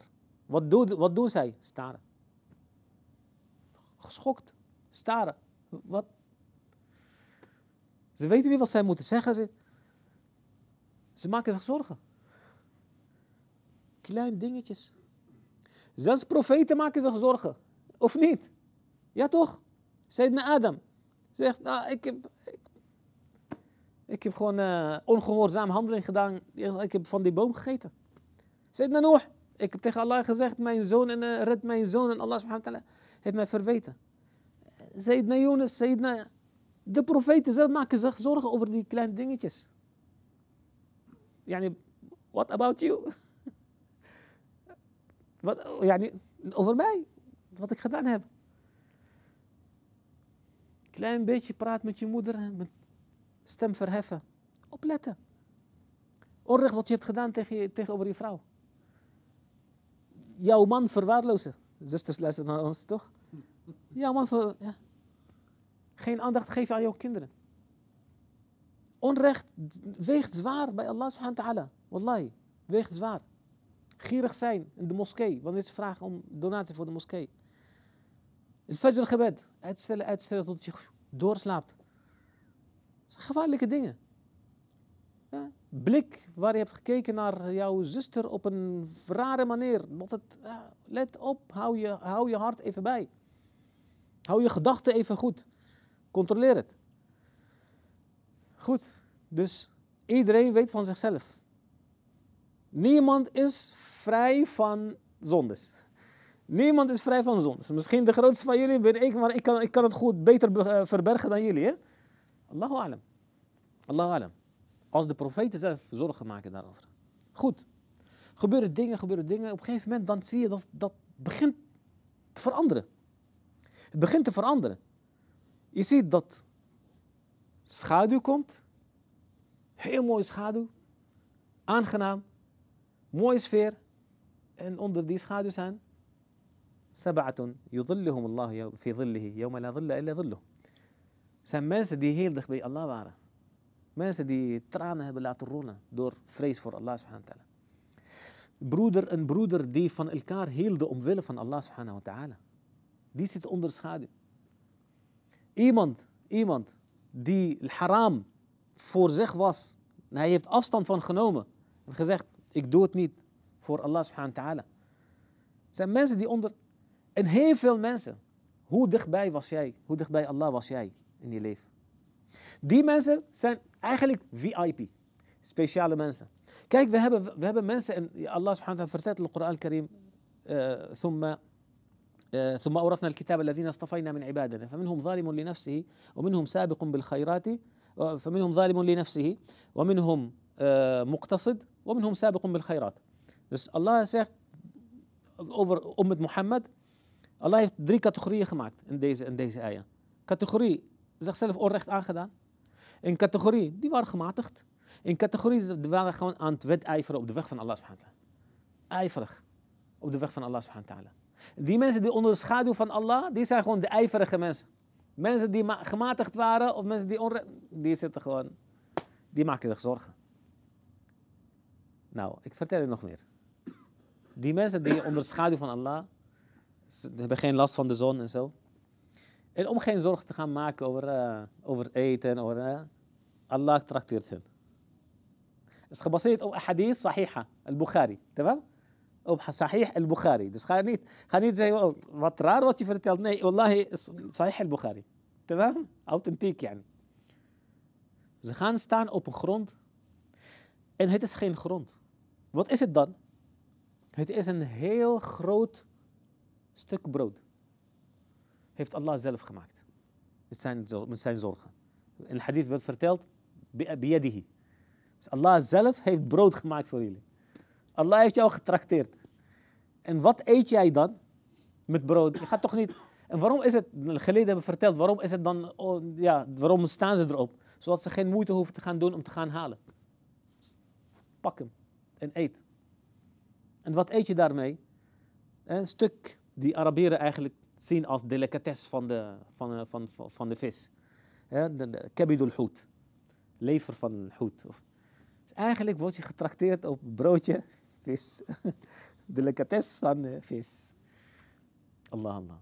A: Wat, doet, wat doen zij? Staren. Geschokt. Staren. Wat? Ze weten niet wat zij moeten zeggen. Ze, ze maken zich zorgen. Klein dingetjes. Zelfs profeten maken zich zorgen. Of niet? Ja toch? Sayyidina Adam zegt, nou, ik heb, ik, ik heb gewoon uh, ongehoorzaam handeling gedaan. Ik heb van die boom gegeten. Sayyidina Noah, ik heb tegen Allah gezegd, mijn zoon en uh, red mijn zoon. En Allah subhanahu wa ta'ala heeft mij verweten. Sayyidina Yunus, Sayyidina... De profeten zelf maken zich zorgen over die kleine dingetjes. Yani, what about you? Wat, yani, over mij, wat ik gedaan heb. Klein beetje praat met je moeder, met stem verheffen. Opletten. Onrecht wat je hebt gedaan tegen je, tegenover je vrouw. Jouw man verwaarlozen. Zusters luisteren naar ons, toch? Jouw man ver, ja. Geen aandacht geven aan jouw kinderen. Onrecht weegt zwaar bij Allah subhanahu wa ta'ala. Wallahi, weegt zwaar. Gierig zijn in de moskee, wanneer ze vragen om donatie voor de moskee. Het fajr gebed, uitstellen, uitstellen tot je doorslaapt. Dat zijn gevaarlijke dingen. Ja? Blik waar je hebt gekeken naar jouw zuster op een rare manier. Dat het, ja, let op, hou je, hou je hart even bij. Hou je gedachten even goed. Controleer het. Goed, dus iedereen weet van zichzelf. Niemand is vrij van zondes. Niemand is vrij van zondes. Misschien de grootste van jullie ben ik, maar ik kan, ik kan het goed beter verbergen dan jullie. Hè? Allahu alam. Allahu alam. Als de profeten zelf zorgen maken daarover. Goed. Gebeuren dingen, gebeuren dingen. Op een gegeven moment dan zie je dat dat begint te veranderen. Het begint te veranderen. Je ziet dat schaduw komt. Heel mooie schaduw. Aangenaam. Mooie sfeer. En onder die schaduw zijn Sab'atun yudhilluhum Allah fi dhillihi yawma la dhilla illa dhilluh. Zijn mensen die heel dicht bij Allah waren. Mensen die tranen hebben laten rollen door vrees voor Allah subhanahu wa ta'ala. Broeder en broeder die van elkaar hielden omwille van Allah subhanahu wa ta'ala. Die zit onder de schaduw. Iemand, iemand die het haram voor zich was. En hij heeft afstand van genomen. En gezegd, ik doe het niet voor Allah subhanahu wa ta'ala. Zijn mensen die onder... En heel veel mensen. Hoe dichtbij was jij? Hoe dichtbij Allah was jij in je leven? Die mensen zijn eigenlijk V I P. Speciale mensen. Kijk, we hebben, we hebben mensen... En Allah subhanahu wa ta'ala vertelt in de Koran al-Karim... ثم ثم أورثنا الكتاب الذين اصطفينا من عبادنا فمنهم ظالم لنفسه ومنهم سابق بالخيرات فمنهم ظالم لنفسه ومنهم مقتصد ومنهم سابق بالخيرات. Dus Allah zegt over ummet Mohammed, Allah heeft drie categorieën gemaakt in deze, in deze ayah. Categorie zichzelf onrecht aangedaan. Een categorie die waren gematigd. Een categorie die waren gewoon aan het wedijveren op de weg van Allah subhanahu wa ta'ala. Ijverig op de weg van Allah subhanahu wa ta'ala. Die mensen die onder de schaduw van Allah, die zijn gewoon de ijverige mensen. Mensen die gematigd waren of mensen die onrecht, die zitten gewoon, die maken zich zorgen. Nou, ik vertel je nog meer. Die mensen die onder de schaduw van Allah, ze hebben geen last van de zon en zo. En om geen zorgen te gaan maken over, uh, over eten, over, uh, Allah trakteert hen. Het is gebaseerd op hadith sahiha, al-Bukhari. Terwijl? Op Sahih al-Bukhari. Dus ga niet, ga niet zeggen, oh, wat raar wat je vertelt. Nee, wallahi, Sahih al-Bukhari. Terwijl? Authentiek, yani. Ze gaan staan op een grond. En het is geen grond. Wat is het dan? Het is een heel groot stuk brood. Heeft Allah zelf gemaakt. Met zijn, met zijn zorgen. In de hadith wordt verteld, biyadihi. Dus Allah zelf heeft brood gemaakt voor jullie. Allah heeft jou getrakteerd. En wat eet jij dan met brood? Je gaat toch niet... En waarom is het... Geleden hebben verteld, waarom is het dan... Oh, ja, waarom staan ze erop? Zodat ze geen moeite hoeven te gaan doen om te gaan halen. Pak hem en eet. En wat eet je daarmee? Een stuk die Arabieren eigenlijk zien als delicatesse van de, van, van, van, van de vis. De kabidul hout. Lever van hout. Dus eigenlijk word je getrakteerd op broodje, vis. Delicatesse van uh, vis. Allah, Allah.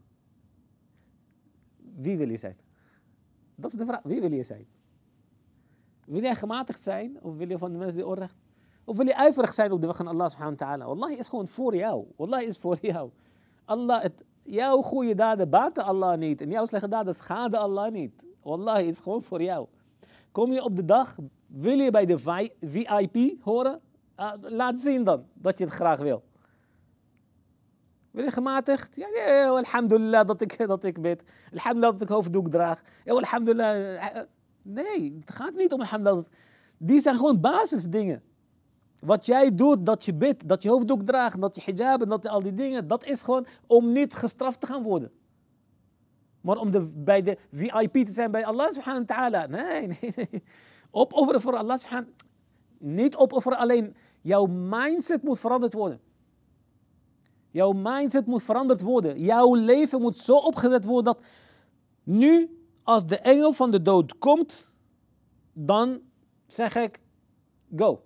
A: Wie wil je zijn? Dat is de vraag. Wie wil je zijn? Wil jij gematigd zijn? Of wil je van de mensen die onrecht? Of wil je ijverig zijn op de weg van Allah subhanahu wa ta'ala? Wallahi is gewoon voor jou. Wallahi is voor jou. Allah, het, jouw goede daden baten Allah niet. En jouw slechte daden schaden Allah niet. Wallahi is gewoon voor jou. Kom je op de dag, wil je bij de V I P horen? Uh, laat zien dan dat je het graag wil. Ben je gematigd? Ja, ja, alhamdulillah dat ik, dat ik bid. Alhamdulillah dat ik hoofddoek draag. Ja, alhamdulillah. Nee, het gaat niet om alhamdulillah. Die zijn gewoon basisdingen. Wat jij doet, dat je bidt, dat je hoofddoek draagt, dat je hijab en dat je al die dingen. Dat is gewoon om niet gestraft te gaan worden. Maar om de, bij de V I P te zijn bij Allah subhanahu wa ta'ala. Nee, nee, nee. Opofferen voor Allah subhanahu wa ta'ala. Niet opofferen alleen. Jouw mindset moet veranderd worden. Jouw mindset moet veranderd worden. Jouw leven moet zo opgezet worden dat nu, als de engel van de dood komt, dan zeg ik, go.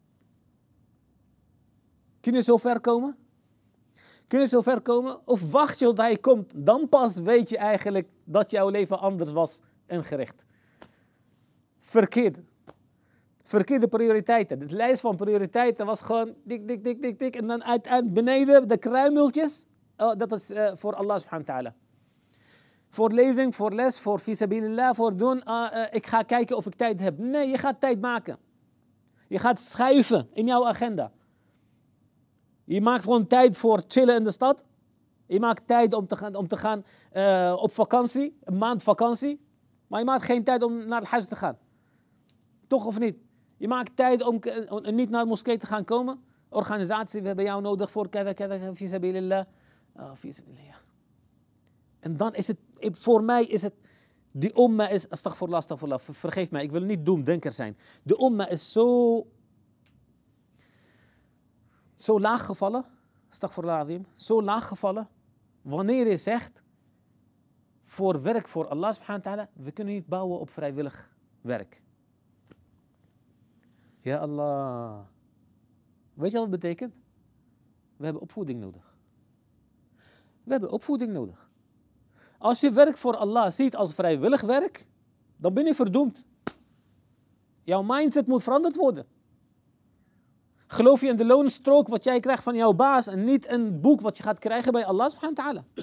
A: Kun je zo ver komen? Kun je zo ver komen? Of wacht je tot hij komt? Dan pas weet je eigenlijk dat jouw leven anders was ingericht. Verkeerd. Verkeerde prioriteiten. De lijst van prioriteiten was gewoon dik, dik, dik, dik, dik. En dan uiteindelijk beneden de kruimeltjes. Oh, dat is uh, voor Allah subhanahu wa ta'ala. Voor lezing, voor les, voor fisabilillah, voor doen. Uh, uh, ik ga kijken of ik tijd heb. Nee, je gaat tijd maken. Je gaat schuiven in jouw agenda. Je maakt gewoon tijd voor chillen in de stad. Je maakt tijd om te gaan, om te gaan uh, op vakantie. Een maand vakantie. Maar je maakt geen tijd om naar het huis te gaan. Toch of niet? Je maakt tijd om, om niet naar de moskee te gaan komen. Organisatie, we hebben jou nodig voor kada, kada, fisabilillah. Oh, fisabilillah. En dan is het, voor mij is het, die umma is, astaghfirullah, astaghfirullah, vergeef mij, ik wil niet doemdenker zijn. De umma is zo, zo laag gevallen, astaghfirullah azim, zo laag gevallen, wanneer je zegt, voor werk voor Allah subhanahu wa ta'ala, we kunnen niet bouwen op vrijwillig werk. Ja Allah. Weet je wat dat betekent? We hebben opvoeding nodig. We hebben opvoeding nodig. Als je werk voor Allah ziet als vrijwillig werk, dan ben je verdoemd. Jouw mindset moet veranderd worden. Geloof je in de loonstrook wat jij krijgt van jouw baas en niet een boek wat je gaat krijgen bij Allah subhanahu wa ta'ala.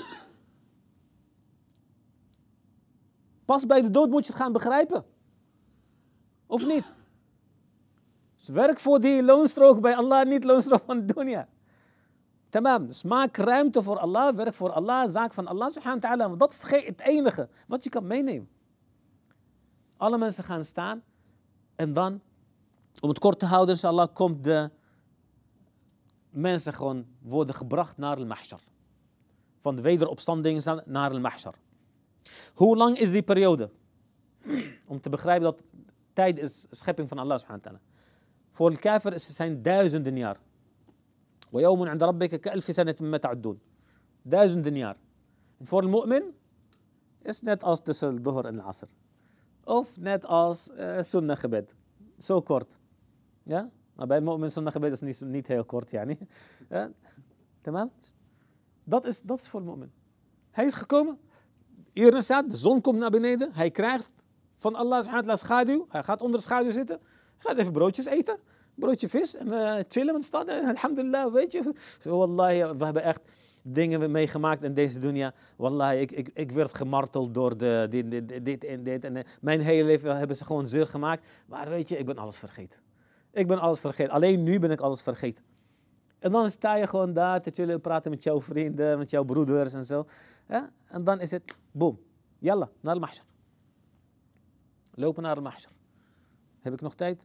A: Pas bij de dood moet je het gaan begrijpen. Of niet? Dus werk voor die loonstrook bij Allah, niet loonstrook van de dunya. Tamam, dus maak ruimte voor Allah, werk voor Allah, zaak van Allah subhanahu wa ta'ala. Want dat is het enige wat je kan meenemen. Alle mensen gaan staan en dan, om het kort te houden, inshallah, komt de mensen gewoon worden gebracht naar de mahshar. Van de wederopstanding naar de mahshar. Hoe lang is die periode? Om te begrijpen dat tijd is schepping van Allah subhanahu wa ta'ala. Voor de kafir zijn duizenden jaar. وَيَوْمٌ عِنْدَ رَبِّكَ كَأَلْفِ سَنَةٍ مِّمَّا تَعُدُّونَ. Duizenden jaar. En voor de mu'min is net als tussen de dhuhr en de asr. Of net als uh, sunnah gebed. Zo kort. Ja? Maar bij de mu'min sunnah gebed is niet, niet heel kort. Yani. Ja? Tamam? Dat is, dat is voor de mu'min. Hij is gekomen. Hier staat, de zon komt naar beneden. Hij krijgt van Allah subhanahu wa ta'ala schaduw. Hij gaat onder de schaduw zitten. Hij gaat even broodjes eten. Broodje vis en uh, chillen met stad. Alhamdulillah, weet je. So, wallahi, we hebben echt dingen meegemaakt in deze dunya. Wallahi, ik, ik, ik werd gemarteld door de, dit, dit, dit en dit. En mijn hele leven hebben ze gewoon zeur gemaakt. Maar weet je, ik ben alles vergeten. Ik ben alles vergeten. Alleen nu ben ik alles vergeten. En dan sta je gewoon daar te chillen, praten met jouw vrienden, met jouw broeders en zo. Ja? En dan is het, boom. Yalla, naar de mahshar. Lopen naar de mahshar. Heb ik nog tijd?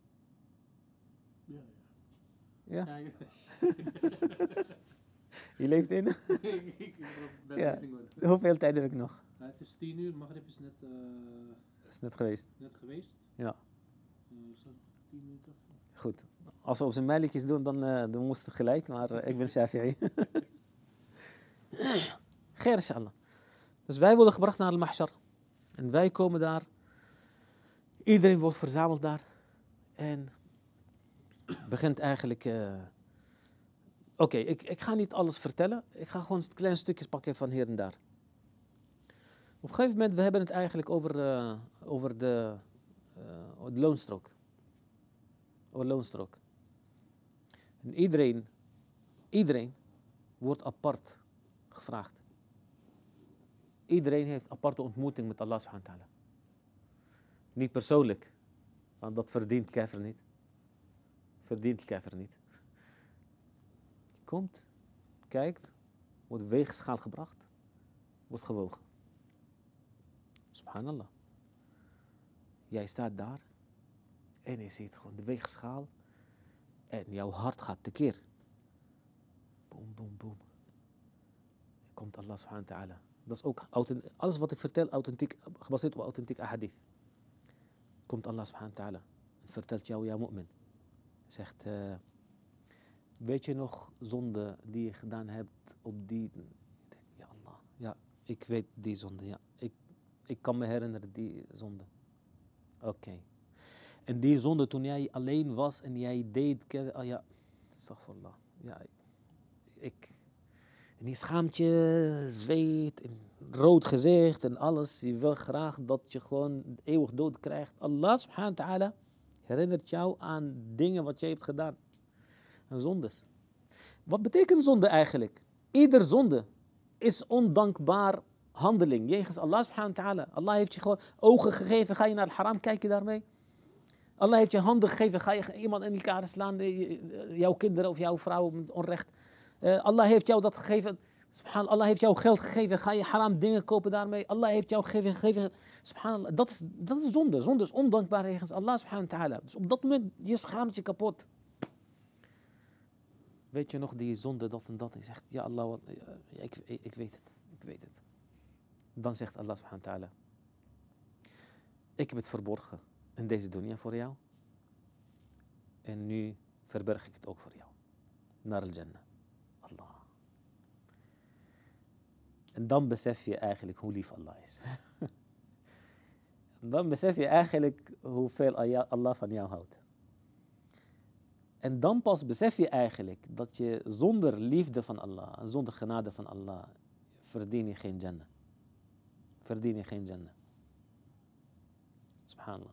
A: Ja? Ja. Je leeft in? Ik ben ja. Hoeveel tijd heb ik nog?
B: Uh, het is tien uur, Maghrib is net, uh,
A: is net geweest.
B: Net geweest.
A: Ja.
B: Uh, tien minuten.
A: Goed. Als we op zijn mijletjes doen, dan, uh, dan moest het gelijk, maar uh, ik ben Shafi'i. Geer, inshallah. Dus wij worden gebracht naar de mahshar. En wij komen daar. Iedereen wordt verzameld daar. En begint eigenlijk uh, Oké, ik, ik ga niet alles vertellen. Ik ga gewoon kleine stukjes pakken van hier en daar. Op een gegeven moment, we hebben het eigenlijk over, uh, over de, uh, de loonstrook. Over loonstrook. En iedereen, iedereen wordt apart gevraagd. Iedereen heeft aparte ontmoeting met Allah subhanahu wa ta'ala. Niet persoonlijk, want dat verdient kafir niet. Verdient kafir niet. Je komt, kijkt, wordt weegschaal gebracht, wordt gewogen. Subhanallah. Jij staat daar en je ziet gewoon de weegschaal en jouw hart gaat tekeer. Boom, boom, boom. Komt Allah subhanahu wa ta'ala. Dat is ook alles wat ik vertel, authentiek, gebaseerd op authentiek ahadith. Komt Allah subhanahu wa ta'ala en vertelt jou, ja mu'min. Zegt, uh, weet je nog zonde die je gedaan hebt op die... Ja Allah, ja, ik weet die zonde, ja. Ik, ik kan me herinneren die zonde. Oké. Okay. En die zonde toen jij alleen was en jij deed... Oh ja, astaghfirullah. Ja, ik... En je schaamt je, zweet, en rood gezicht en alles. Je wil graag dat je gewoon eeuwig dood krijgt. Allah subhanahu wa ta'ala herinnert jou aan dingen wat je hebt gedaan. Aan zondes. Wat betekent zonde eigenlijk? Ieder zonde is ondankbaar handeling. Jegens Allah subhanahu wa ta'ala. Allah heeft je gewoon ogen gegeven. Ga je naar het haram kijken daarmee? Allah heeft je handen gegeven. Ga je iemand in elkaar slaan? Jouw kinderen of jouw vrouw met onrecht. Uh, Allah heeft jou dat gegeven. Subhanallah, Allah heeft jou geld gegeven. Ga je haram dingen kopen daarmee? Allah heeft jou gegeven. gegeven subhanallah, dat is, dat is zonde. Zonde is ondankbaar jegens Allah subhanahu wa ta'ala. Dus op dat moment, je schaamt je kapot. Weet je nog die zonde, dat en dat? Je zegt, ja Allah, wat, ja, ik, ik, ik weet het. Ik weet het. Dan zegt Allah subhanahu wa ta'ala. Ik heb het verborgen in deze dunya voor jou. En nu verberg ik het ook voor jou. Naar al-Jannah. Allah. En dan besef je eigenlijk hoe lief Allah is. En dan besef je eigenlijk hoeveel Allah van jou houdt. En dan pas besef je eigenlijk dat je zonder liefde van Allah, zonder genade van Allah, verdien je geen Jannah. Verdien je geen Jannah. Subhanallah.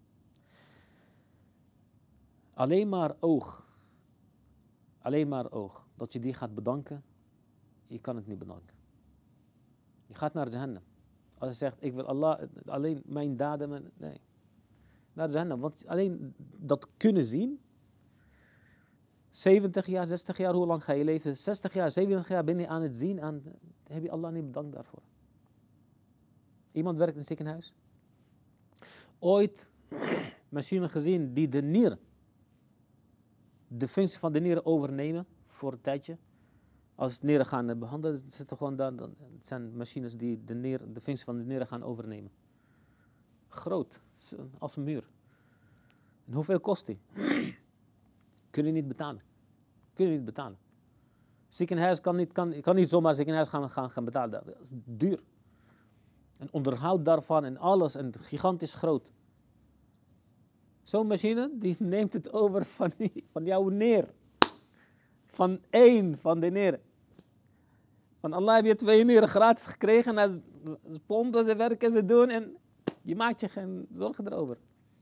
A: Alleen maar oog. Alleen maar oog. Dat je die gaat bedanken, je kan het niet bedanken. Je gaat naar Jahannam. Als je zegt, ik wil Allah, alleen mijn daden, mijn, nee. Naar Jahannam. Want alleen dat kunnen zien, zeventig jaar, zestig jaar, hoe lang ga je leven? zestig jaar, zeventig jaar ben je aan het zien, aan, heb je Allah niet bedankt daarvoor. Iemand werkt in een ziekenhuis. Ooit machine gezien die de nier, de functie van de nieren overnemen voor een tijdje. Als het nieren gaan behandelen, zitten gewoon daar, dan, het zijn machines die de, nier, de functie van de nieren gaan overnemen. Groot, als een muur. En hoeveel kost die? Kun je niet betalen. Kun je niet betalen. Ziekenhuis kan niet, kan, kan niet zomaar ziekenhuis gaan, gaan, gaan betalen. Dat is duur. En onderhoud daarvan en alles, en gigantisch groot. Zo'n machine, die neemt het over van, die, van jouw neer. Van één van de neren. Van Allah heb je twee neren gratis gekregen. En ze pompen, ze werken, ze doen. En je maakt je geen zorgen erover.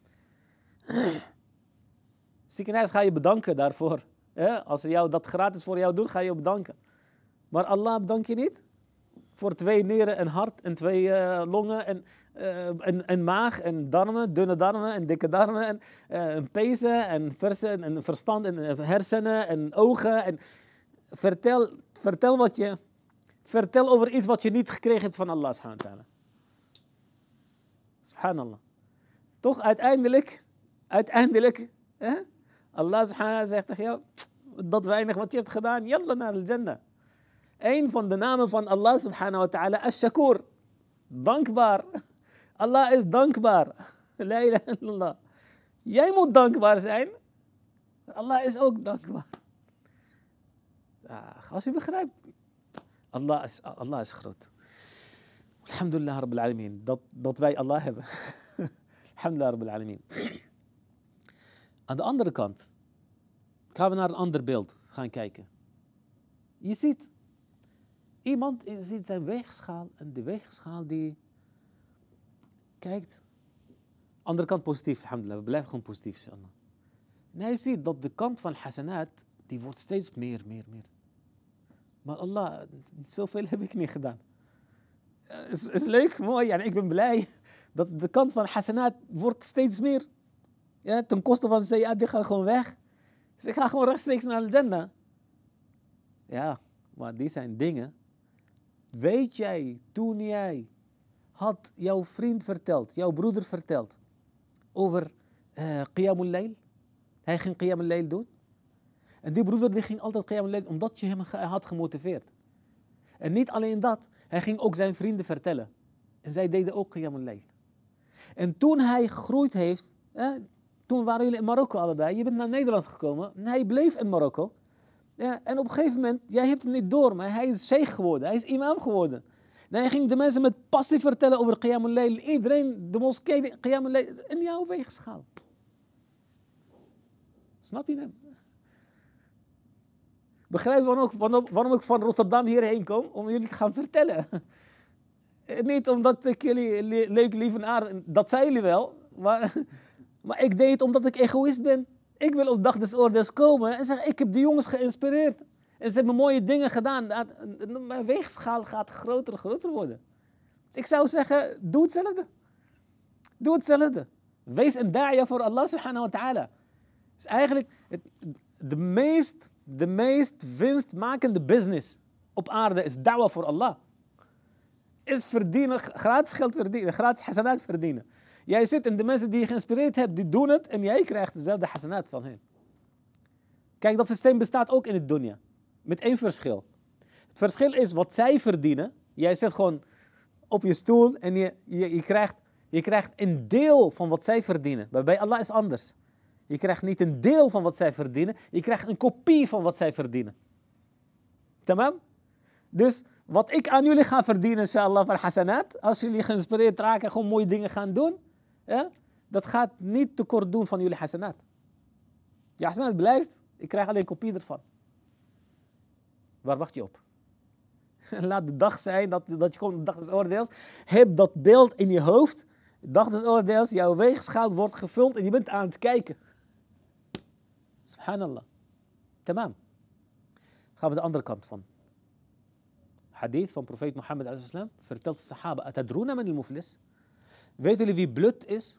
A: Ziekenhuis ga je bedanken daarvoor. Ja, als ze jou dat gratis voor jou doen, ga je bedanken. Maar Allah bedank je niet. Voor twee nieren, een hart en twee uh, longen en uh, een, een maag en darmen, dunne darmen en dikke darmen en uh, een pezen en versen en verstand en uh, hersenen en ogen. En vertel, vertel, wat je, vertel over iets wat je niet gekregen hebt van Allah subhanahu wa ta'ala. Subhanallah. Toch uiteindelijk, uiteindelijk, eh? Allah subhanahu wa ta'ala zegt tegen jou, dat weinig wat je hebt gedaan, yalla naar de Jannah. Een van de namen van Allah subhanahu wa ta'ala, Ash-Shakur. Dankbaar. Allah is dankbaar. La ilaha illallah. Jij moet dankbaar zijn. Maar Allah is ook dankbaar. Ah, als je begrijpt. Allah is, Allah is groot. Alhamdulillah Rabbil Alamin. Dat, dat wij Allah hebben. Alhamdulillah Rabbil Alamin. Aan de andere kant gaan we naar een ander beeld gaan kijken. Je ziet, iemand ziet zijn weegschaal en de weegschaal die kijkt. Andere kant positief, alhamdulillah, we blijven gewoon positief, inshallah. En hij ziet dat de kant van hasanat, die wordt steeds meer, meer, meer. Maar Allah, zoveel heb ik niet gedaan. Het is, is leuk, mooi, en ik ben blij dat de kant van hasanat wordt steeds meer. Ja, ten koste van sayyat, die gaat gewoon weg. Dus ik ga gewoon rechtstreeks naar al-Jannah. Ja, maar die zijn dingen. Weet jij, toen jij had jouw vriend verteld, jouw broeder verteld, over uh, Qiyamul Layl. Hij ging Qiyamul Layl doen. En die broeder die ging altijd Qiyamul Layl omdat je hem ge- had gemotiveerd. En niet alleen dat, hij ging ook zijn vrienden vertellen. En zij deden ook Qiyamul Layl. En toen hij gegroeid heeft, eh, toen waren jullie in Marokko allebei, je bent naar Nederland gekomen en hij bleef in Marokko. Ja, en op een gegeven moment, jij hebt het niet door, maar hij is sheikh geworden, hij is imam geworden. En hij ging de mensen met passie vertellen over Qiyamul Layl. Iedereen, de moskee, Qiyamul Layl, in jouw weegschaal. Snap je hem? Begrijp je waarom, waarom, waarom ik van Rotterdam hierheen kom? Om jullie te gaan vertellen. Niet omdat ik jullie le- leuk, lief en aardig, dat zijn jullie wel. Maar, maar ik deed het omdat ik egoïst ben. Ik wil op de dag des oordeels komen en zeggen, ik heb die jongens geïnspireerd. En ze hebben mooie dingen gedaan. Mijn weegschaal gaat groter en groter worden. Dus ik zou zeggen, doe hetzelfde. Doe hetzelfde. Wees een da'ia voor Allah subhanahu wa ta'ala. Dus eigenlijk het, de, meest, de meest winstmakende business op aarde is da'wa voor Allah. Is verdienen, gratis geld verdienen, gratis hasanat verdienen. Jij zit en de mensen die je geïnspireerd hebt, die doen het en jij krijgt dezelfde hasanat van hen. Kijk, dat systeem bestaat ook in het dunya. Met één verschil. Het verschil is wat zij verdienen. Jij zit gewoon op je stoel en je, je, je, krijgt, je krijgt een deel van wat zij verdienen. Maar bij Allah is anders. Je krijgt niet een deel van wat zij verdienen. Je krijgt een kopie van wat zij verdienen. Tamam? Dus wat ik aan jullie ga verdienen, inshallah, van hasanat. Als jullie geïnspireerd raken en gewoon mooie dingen gaan doen. Ja, dat gaat niet tekort doen van jullie hasanat. Je hasanat blijft. Ik krijg alleen een kopie ervan. Waar wacht je op? Laat de dag zijn dat, dat je gewoon de dag des oordeels. Heb dat beeld in je hoofd. De dag des oordeels, jouw weegschaal wordt gevuld en je bent aan het kijken. Subhanallah. Tamam. Gaan we de andere kant van. Hadith van profeet Mohammed alayhi salam vertelt de sahaba. Atadruna man al-muflis. Weten jullie wie blut is?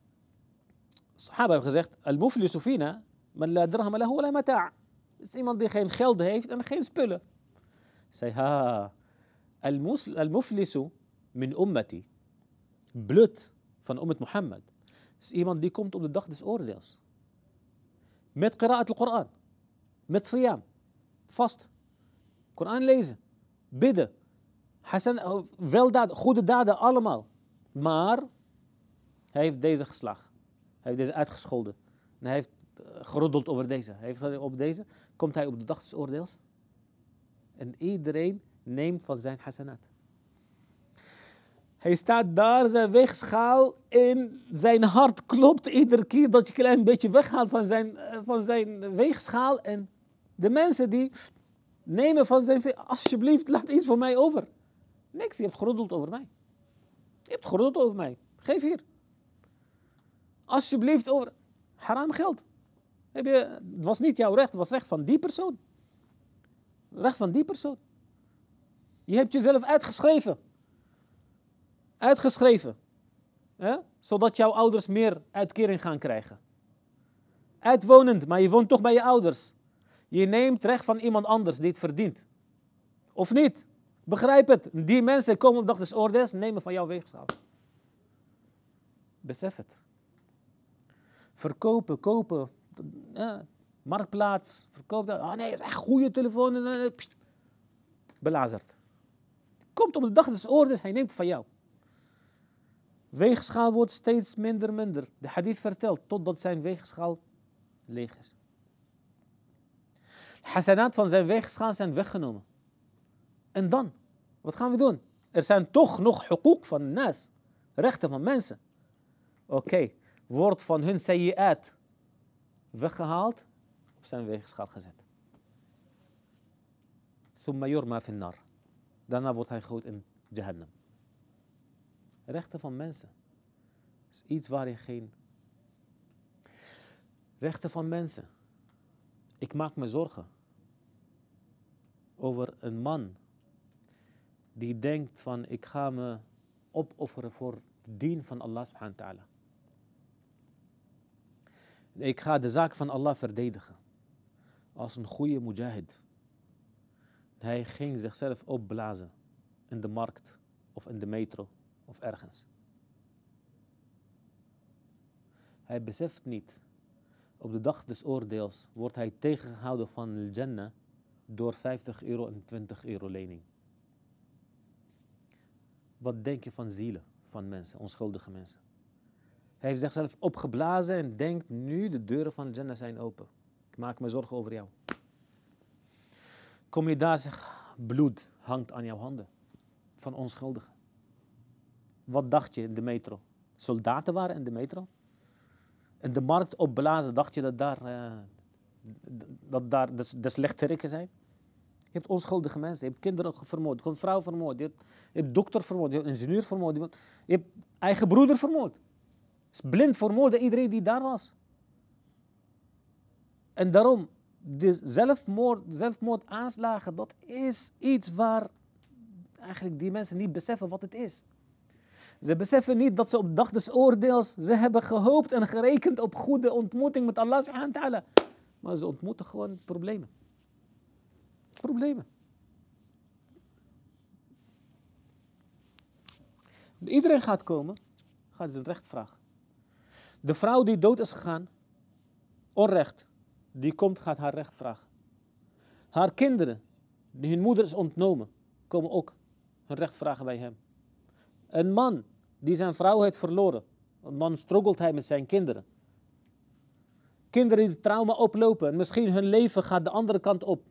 A: De sahaba hebben gezegd. Al-muflisu fina. Man la dirham lahu wala mata'. Het is iemand die geen geld heeft en geen spullen. Zei, ha, al-muflisu min ummati. Blut van ummet Mohammed. Is iemand die komt op de dag des oordeels. Met qira'at al-Quran. Met siyam. Vast. Koran lezen. Bidden. Hasan, weldaden, goede daden allemaal. Maar hij heeft deze geslagen. Hij heeft deze uitgescholden. En hij heeft geroddeld over deze. Hij heeft op deze. Komt hij op de dag des oordeels. En iedereen neemt van zijn hasanat. Hij staat daar, zijn weegschaal in zijn hart klopt iedere keer dat je een klein beetje weghaalt van zijn, van zijn weegschaal. En de mensen die nemen van zijn weegschaal, alsjeblieft laat iets voor mij over. Niks, je hebt geroddeld over mij. Je hebt geroddeld over mij. Geef hier. Alsjeblieft over haram geld. Heb je, het was niet jouw recht, het was recht van die persoon. Recht van die persoon. Je hebt jezelf uitgeschreven. Uitgeschreven. Hè? Zodat jouw ouders meer uitkering gaan krijgen. Uitwonend, maar je woont toch bij je ouders. Je neemt recht van iemand anders die het verdient. Of niet? Begrijp het. Die mensen komen op de dag des oordeels nemen van jouw weegschaal. Besef het. Verkopen, kopen. Ja, marktplaats. Verkoop dat. Oh nee, het is echt goede telefoon. Belazerd. Komt op de dag des oordeels, hij neemt het van jou. Weegschaal wordt steeds minder minder. De hadith vertelt totdat zijn weegschaal leeg is. Hasanat van zijn weegschaal zijn weggenomen. En dan? Wat gaan we doen? Er zijn toch nog huquq van nas. Rechten van mensen. Oké, okay. Wordt van hun sayyi'at weggehaald, op zijn weegschaal gezet. ثم يرمى في النار. Daarna wordt hij gegooid in Jahannam. Rechten van mensen is iets waar je geen... Rechten van mensen. Ik maak me zorgen over een man die denkt van ik ga me opofferen voor de dien van Allah subhanahu wa ta'ala. Ik ga de zaak van Allah verdedigen. Als een goede mujahid. Hij ging zichzelf opblazen in de markt of in de metro of ergens. Hij beseft niet, op de dag des oordeels wordt hij tegengehouden van de Jannah door vijftig euro en twintig euro lening. Wat denk je van zielen van mensen, onschuldige mensen? Hij heeft zichzelf opgeblazen en denkt nu de deuren van de Jannah zijn open. Ik maak me zorgen over jou. Kom je daar, zeg, bloed hangt aan jouw handen. Van onschuldigen. Wat dacht je in de metro? Soldaten waren in de metro? In de markt opblazen, dacht je dat daar, uh, dat daar de, de slechterikken zijn? Je hebt onschuldige mensen, je hebt kinderen vermoord, je hebt vrouw vermoord, je hebt, je hebt dokter vermoord, je hebt ingenieur vermoord, je hebt, je hebt eigen broeder vermoord. Is blind vermoorden iedereen die daar was. En daarom, de zelfmoord, zelfmoordaanslagen, dat is iets waar eigenlijk die mensen niet beseffen wat het is. Ze beseffen niet dat ze op de dag des oordeels, ze hebben gehoopt en gerekend op goede ontmoeting met Allah subhanahu wa ta'ala. Maar ze ontmoeten gewoon problemen. Problemen. Iedereen gaat komen, gaat zijn recht vragen. De vrouw die dood is gegaan, onrecht, die komt, gaat haar recht vragen. Haar kinderen, die hun moeder is ontnomen, komen ook hun recht vragen bij hem. Een man die zijn vrouw heeft verloren, dan struggelt hij met zijn kinderen. Kinderen die trauma oplopen en misschien hun leven gaat de andere kant op.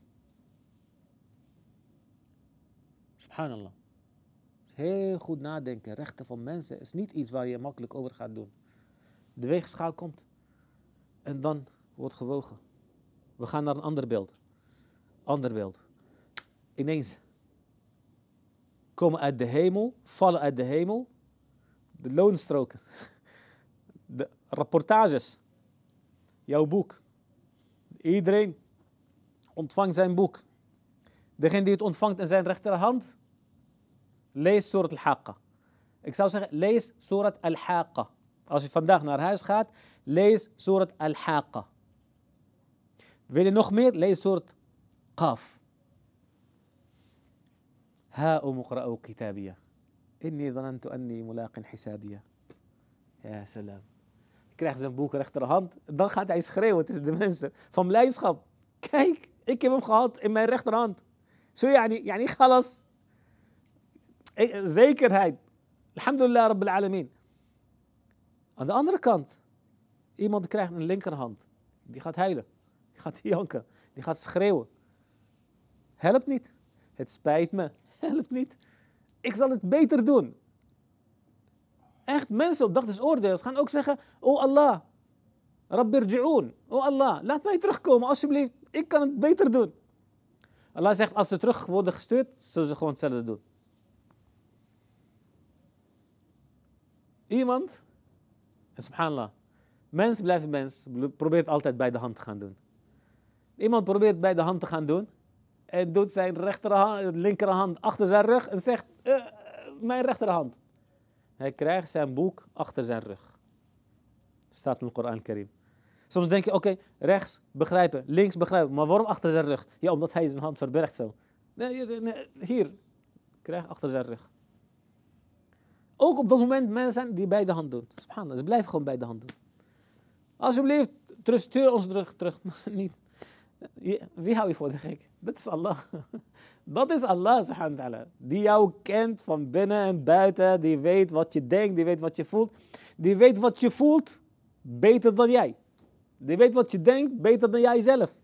A: Subhanallah. Heel goed nadenken. Rechten van mensen is niet iets waar je makkelijk over gaat doen. De weegschaal komt en dan wordt gewogen. We gaan naar een ander beeld. Ander beeld. Ineens komen uit de hemel, vallen uit de hemel, de loonstroken, de rapportages, jouw boek. Iedereen ontvangt zijn boek. Degene die het ontvangt in zijn rechterhand, lees Surat al-Haqqa. Ik zou zeggen, lees Surat al-Haqqa. Als je vandaag naar huis gaat, lees Surat al-Haqqa. Wil je nog meer? Lees Surat Qaf. هاؤم اقرأوا كتابيه إني ظننت أني ملاق حسابيه. Ja, salam. Je krijgt zijn boek rechterhand. Dan gaat hij schreeuwen tussen de mensen van blijdschap. Kijk, ik heb hem gehad in mijn rechterhand. Zo yani, yani khalas. Zekerheid. Alhamdulillah Rabbil Alamin. Aan de andere kant, iemand krijgt een linkerhand. Die gaat huilen. Die gaat janken. Die gaat schreeuwen. Helpt niet. Het spijt me. Helpt niet. Ik zal het beter doen. Echt, mensen op dag des oordeels gaan ook zeggen, oh Allah, Rabbi irji'oon. Oh Allah, laat mij terugkomen alsjeblieft. Ik kan het beter doen. Allah zegt, als ze terug worden gestuurd, zullen ze gewoon hetzelfde doen. Iemand, en subhanallah, mens blijft mens, probeert altijd bij de hand te gaan doen. Iemand probeert bij de hand te gaan doen en doet zijn rechterhand, linkerhand achter zijn rug en zegt, uh, mijn rechterhand. Hij krijgt zijn boek achter zijn rug. Staat in de Koran Karim. Soms denk je, oké, okay, rechts begrijpen, links begrijpen, maar waarom achter zijn rug? Ja, omdat hij zijn hand verbergt zo. Nee, nee, hier, krijg achter zijn rug. Ook op dat moment mensen die bij de hand doen. Subhanallah, ze blijven gewoon bij de hand doen. Alsjeblieft, stuur ons terug, terug. Niet. Wie hou je voor de gek? Dat is Allah. Dat is Allah, subhanahu wa ta'ala. Die jou kent van binnen en buiten. Die weet wat je denkt, die weet wat je voelt. Die weet wat je voelt beter dan jij. Die weet wat je denkt beter dan jij zelf.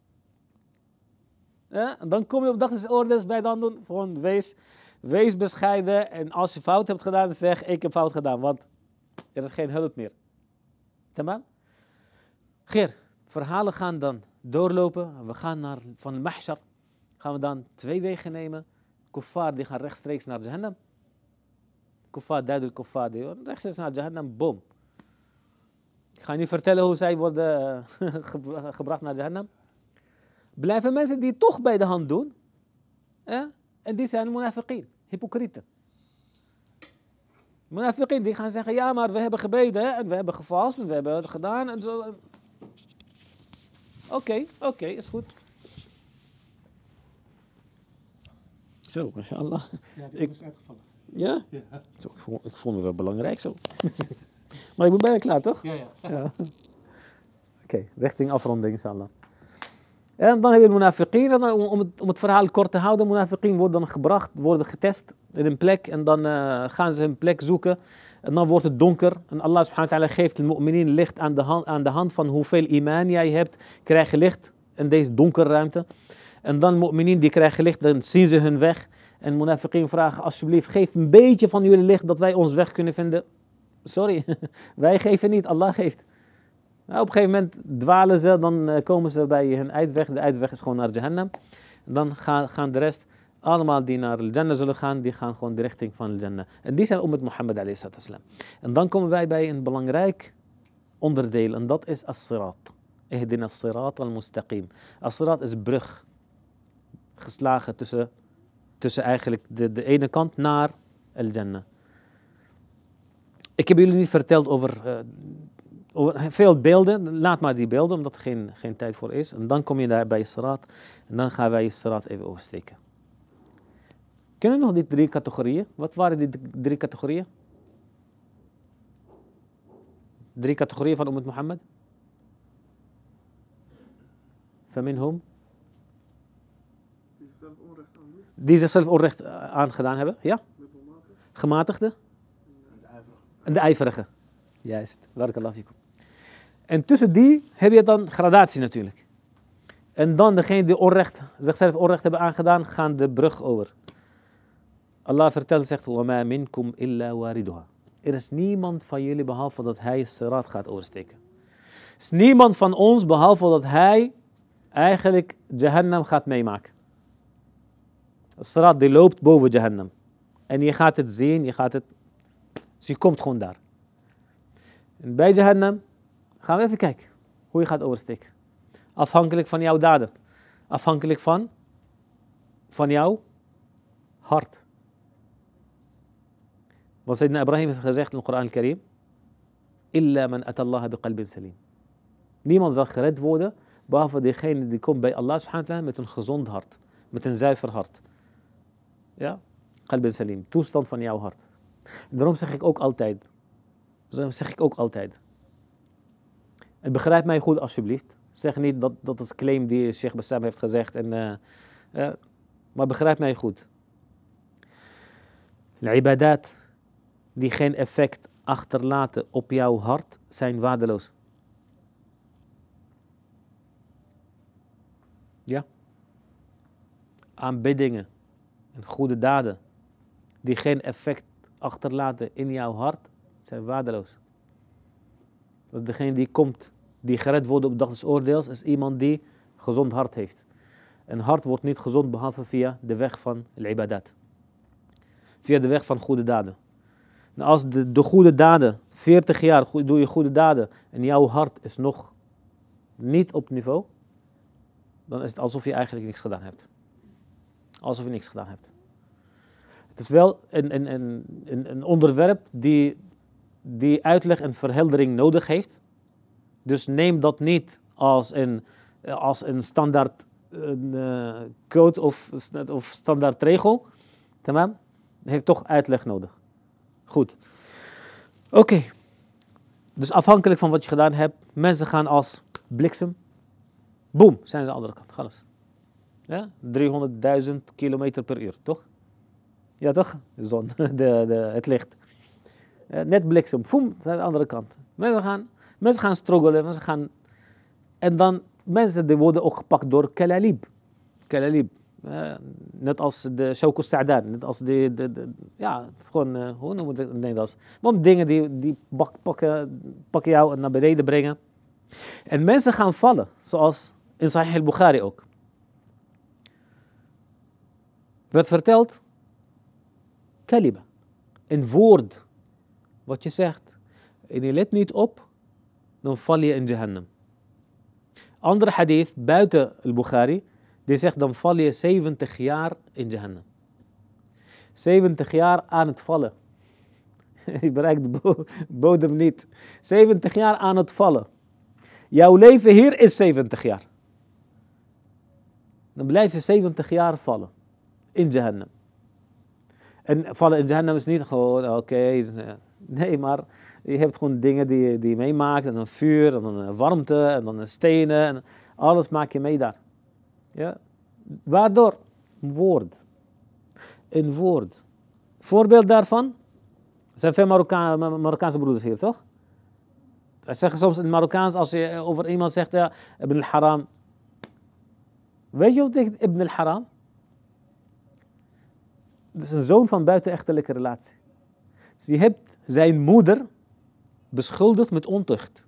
A: Ja? En dan kom je op dag des oordeels bij de hand doen. Gewoon wees, wees bescheiden. En als je fout hebt gedaan, zeg ik heb fout gedaan. Want er is geen hulp meer. Tamam? Geer, verhalen gaan dan doorlopen. We gaan naar van de mahshar. gaan we dan twee wegen nemen. Kuffar die gaan rechtstreeks naar Jahannam. Kuffar, duidelijk kuffar, die rechtstreeks naar Jahannam, boom. Ik ga niet vertellen hoe zij worden gebracht naar Jahannam. Blijven mensen die het toch bij de hand doen. Ja? En die zijn munafiqeen, hypocrieten. Munafiqeen die gaan zeggen, ja maar we hebben gebeden hè, en we hebben gevast en we hebben het gedaan en zo. Oké, okay, oké, okay, is goed. Zo, mashallah.
B: Ja, die
A: Ik-
B: is uitgevallen.
A: Ja?
B: Ja,
A: Zo, ik, vond, ik vond me wel belangrijk zo. Maar ik ben bijna klaar, toch?
B: ja. ja.
A: Ja. Oké, okay, richting afronding, inshallah. En dan heb je de munafiqeen. En dan, om, het, om het verhaal kort te houden, munafiqeen worden dan gebracht, worden getest in een plek. En dan uh, gaan ze hun plek zoeken. En dan wordt het donker. En Allah subhanahu wa ta'ala geeft de mu'minin licht aan de, hand, aan de hand van hoeveel iman jij hebt. Krijg je licht in deze donkere ruimte. En dan mu'minin die krijgen licht, dan zien ze hun weg. En munafiqeen vragen, alsjeblieft, geef een beetje van jullie licht, dat wij ons weg kunnen vinden. Sorry, wij geven niet, Allah geeft. Nou, op een gegeven moment dwalen ze, dan uh, komen ze bij hun uitweg. De uitweg is gewoon naar Jahannam. En dan gaan, gaan de rest, allemaal die naar Al-Jannah zullen gaan, die gaan gewoon de richting van Al-Jannah. En die zijn ummat Mohammed alayhi salatu wassalam. En dan komen wij bij een belangrijk onderdeel en dat is as-sirat. Ihdina as-sirat al-mustaqim. As-sirat is brug. Geslagen tussen, tussen eigenlijk de, de ene kant naar Al-Jannah. Ik heb jullie niet verteld over... Uh, Veel beelden, laat maar die beelden, omdat er geen, geen tijd voor is. En dan kom je daar bij Sirat. En dan gaan wij Sirat even oversteken. Kennen we nog die drie categorieën? Wat waren die drie categorieën? Drie categorieën van Ummat Mohammed? Faminhum?
C: Die zichzelf onrecht aan doet,
A: Die zichzelf onrecht aangedaan hebben, ja?
C: middelmatig.
A: Gematigde? En de ijverige. Juist, barakallahu fikum. En tussen die heb je dan gradatie natuurlijk. En dan degene die onrecht, zichzelf onrecht hebben aangedaan, gaan de brug over. Allah vertelt, zegt, وَمَا مِنْكُمْ إِلَّا وَارِدُهَا. Er is niemand van jullie behalve dat hij Sirat gaat oversteken. Er is niemand van ons behalve dat hij eigenlijk Jahannam gaat meemaken. Sirat die loopt boven Jahannam. En je gaat het zien, je gaat het... Dus je komt gewoon daar. En bij Jahannam gaan we even kijken hoe je gaat oversteken. Afhankelijk van jouw daden. Afhankelijk van, van jouw hart. Wat Sayyidina Ibrahim heeft gezegd in de Koran al-Karim. Illa man atallaha biqalbin salim. Niemand zal gered worden, behalve degene die komt bij Allah subhanahu wa ta'ala met een gezond hart. Met een zuiver hart. Ja? Qalbin salim. Toestand van jouw hart. En daarom zeg ik ook altijd. Daarom zeg ik ook altijd. En begrijp mij goed alsjeblieft. Zeg niet dat dat is claim die Sheikh Bassam heeft gezegd. En, uh, uh, maar begrijp mij goed. De ibadat die geen effect achterlaten op jouw hart zijn waardeloos. Ja? Aanbiddingen en goede daden die geen effect achterlaten in jouw hart zijn waardeloos. Dus degene die komt, die gered wordt op de dag des oordeels, is iemand die gezond hart heeft. Een hart wordt niet gezond behalve via de weg van al-ibadat. Via de weg van goede daden. En als de, de goede daden, veertig jaar doe je goede daden en jouw hart is nog niet op niveau, dan is het alsof je eigenlijk niks gedaan hebt. Alsof je niks gedaan hebt. Het is wel een, een, een, een onderwerp die, die uitleg en verheldering nodig heeft. Dus neem dat niet als een, als een standaard een, uh, code of, of standaard regel. Tamam? Het heeft toch uitleg nodig. Goed. Oké. Okay. Dus afhankelijk van wat je gedaan hebt, mensen gaan als bliksem. Boom, zijn ze aan de andere kant. Alles. Ja? driehonderdduizend kilometer per uur, toch? Ja, toch? De zon, de, de, het licht. Uh, net bliksem, boom, zijn aan de andere kant. Mensen gaan, mensen gaan struggelen, mensen gaan... En dan, mensen die worden ook gepakt door kalalib. Kalalib. Uh, net als de Shawkus Sa'dan, net als de, de, de ja, gewoon, uh, hoe noemen we het in het Nederlands? Want dingen die, die bak, pakken, pakken jou naar beneden brengen. En mensen gaan vallen, zoals in Sahih al-Bukhari ook. werd verteld, kalima, een woord, wat je zegt, en je let niet op, dan val je in Jahannam. Andere hadith, buiten al-Bukhari, die zegt, dan val je zeventig jaar in Jahannam. zeventig jaar aan het vallen. Je bereikt de bo- bodem niet. zeventig jaar aan het vallen. Jouw leven hier is zeventig jaar. Dan blijf je zeventig jaar vallen. In Jahannam. En vallen in Jahannam is niet gewoon, oké. Okay, nee, maar je hebt gewoon dingen die, die je meemaakt. En dan vuur, en dan een warmte, en dan stenen. En alles maak je mee daar. Ja? Waardoor? Een woord. Een woord. Voorbeeld daarvan? Er zijn veel Marokka- Marokkaanse broeders hier, toch? Zij zeggen soms in het Marokkaans, als je over iemand zegt, ja, Ibn al-Haram. Weet je wat betekent Ibn al-Haram? Het is een zoon van buitenechtelijke relatie. Dus je hebt zijn moeder beschuldigd met ontucht.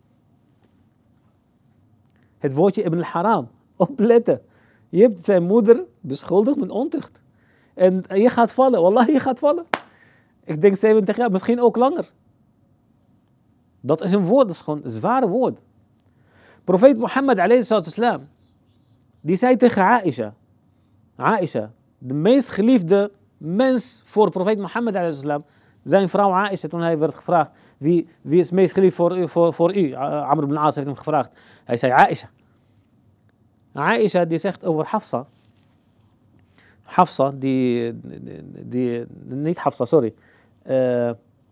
A: Het woordje Ibn al-Haram, opletten. Je hebt zijn moeder beschuldigd met ontucht. En je gaat vallen, wallah, je gaat vallen. Ik denk zeventig jaar, misschien ook langer. Dat is een woord, dat is gewoon een zware woord. Profeet Mohammed alayhi sallam, die zei tegen Aisha, Aisha, de meest geliefde mens voor profeet Mohammed alayhi sallam, zijn vrouw Aisha, toen hij werd gevraagd, wie, wie is het meest geliefd voor u, voor, voor u? Amr ibn al-As heeft hem gevraagd. Hij zei Aisha. Aisha die zegt over Hafsa. Hafsa, die, die, die niet Hafsa, sorry. Uh,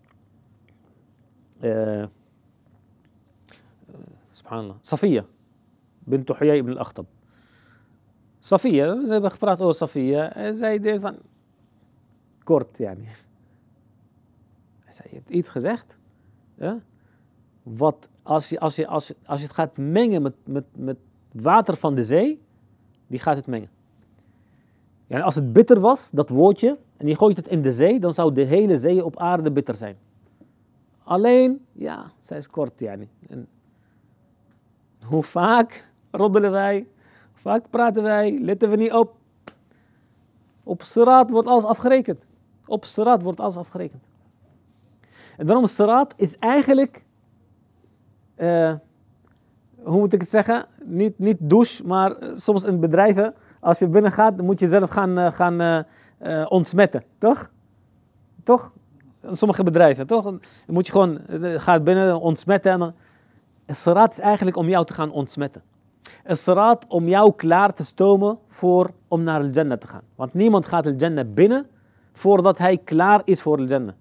A: uh, subhanallah. Safiya. Bint Huyay ibn al-Akhtab. Safiya, ze hebben gepraat over Safiya. En zij deed van, kort, yani. Hij zei, je hebt iets gezegd. Ja? Wat, als je, als je, als je, als je het gaat mengen met, met, met water van de zee, die gaat het mengen. Ja, als het bitter was, dat woordje, en je gooit het in de zee, dan zou de hele zee op aarde bitter zijn. Alleen, ja, zij is kort, yani. En hoe vaak roddelen wij, hoe vaak praten wij, letten we niet op. Op Sirat wordt alles afgerekend. Op Sirat wordt alles afgerekend. En daarom Sirat is eigenlijk, uh, hoe moet ik het zeggen, niet, niet douche, maar uh, soms in bedrijven, als je binnen gaat, dan moet je zelf gaan, uh, gaan uh, uh, ontsmetten, toch? Toch? In sommige bedrijven, toch? Dan moet je gewoon, uh, gaat binnen ontsmetten. En dan, Sirat is eigenlijk om jou te gaan ontsmetten. Sirat om jou klaar te stomen voor, om naar al-Jannah te gaan. Want niemand gaat al-Jannah binnen voordat hij klaar is voor al-Jannah.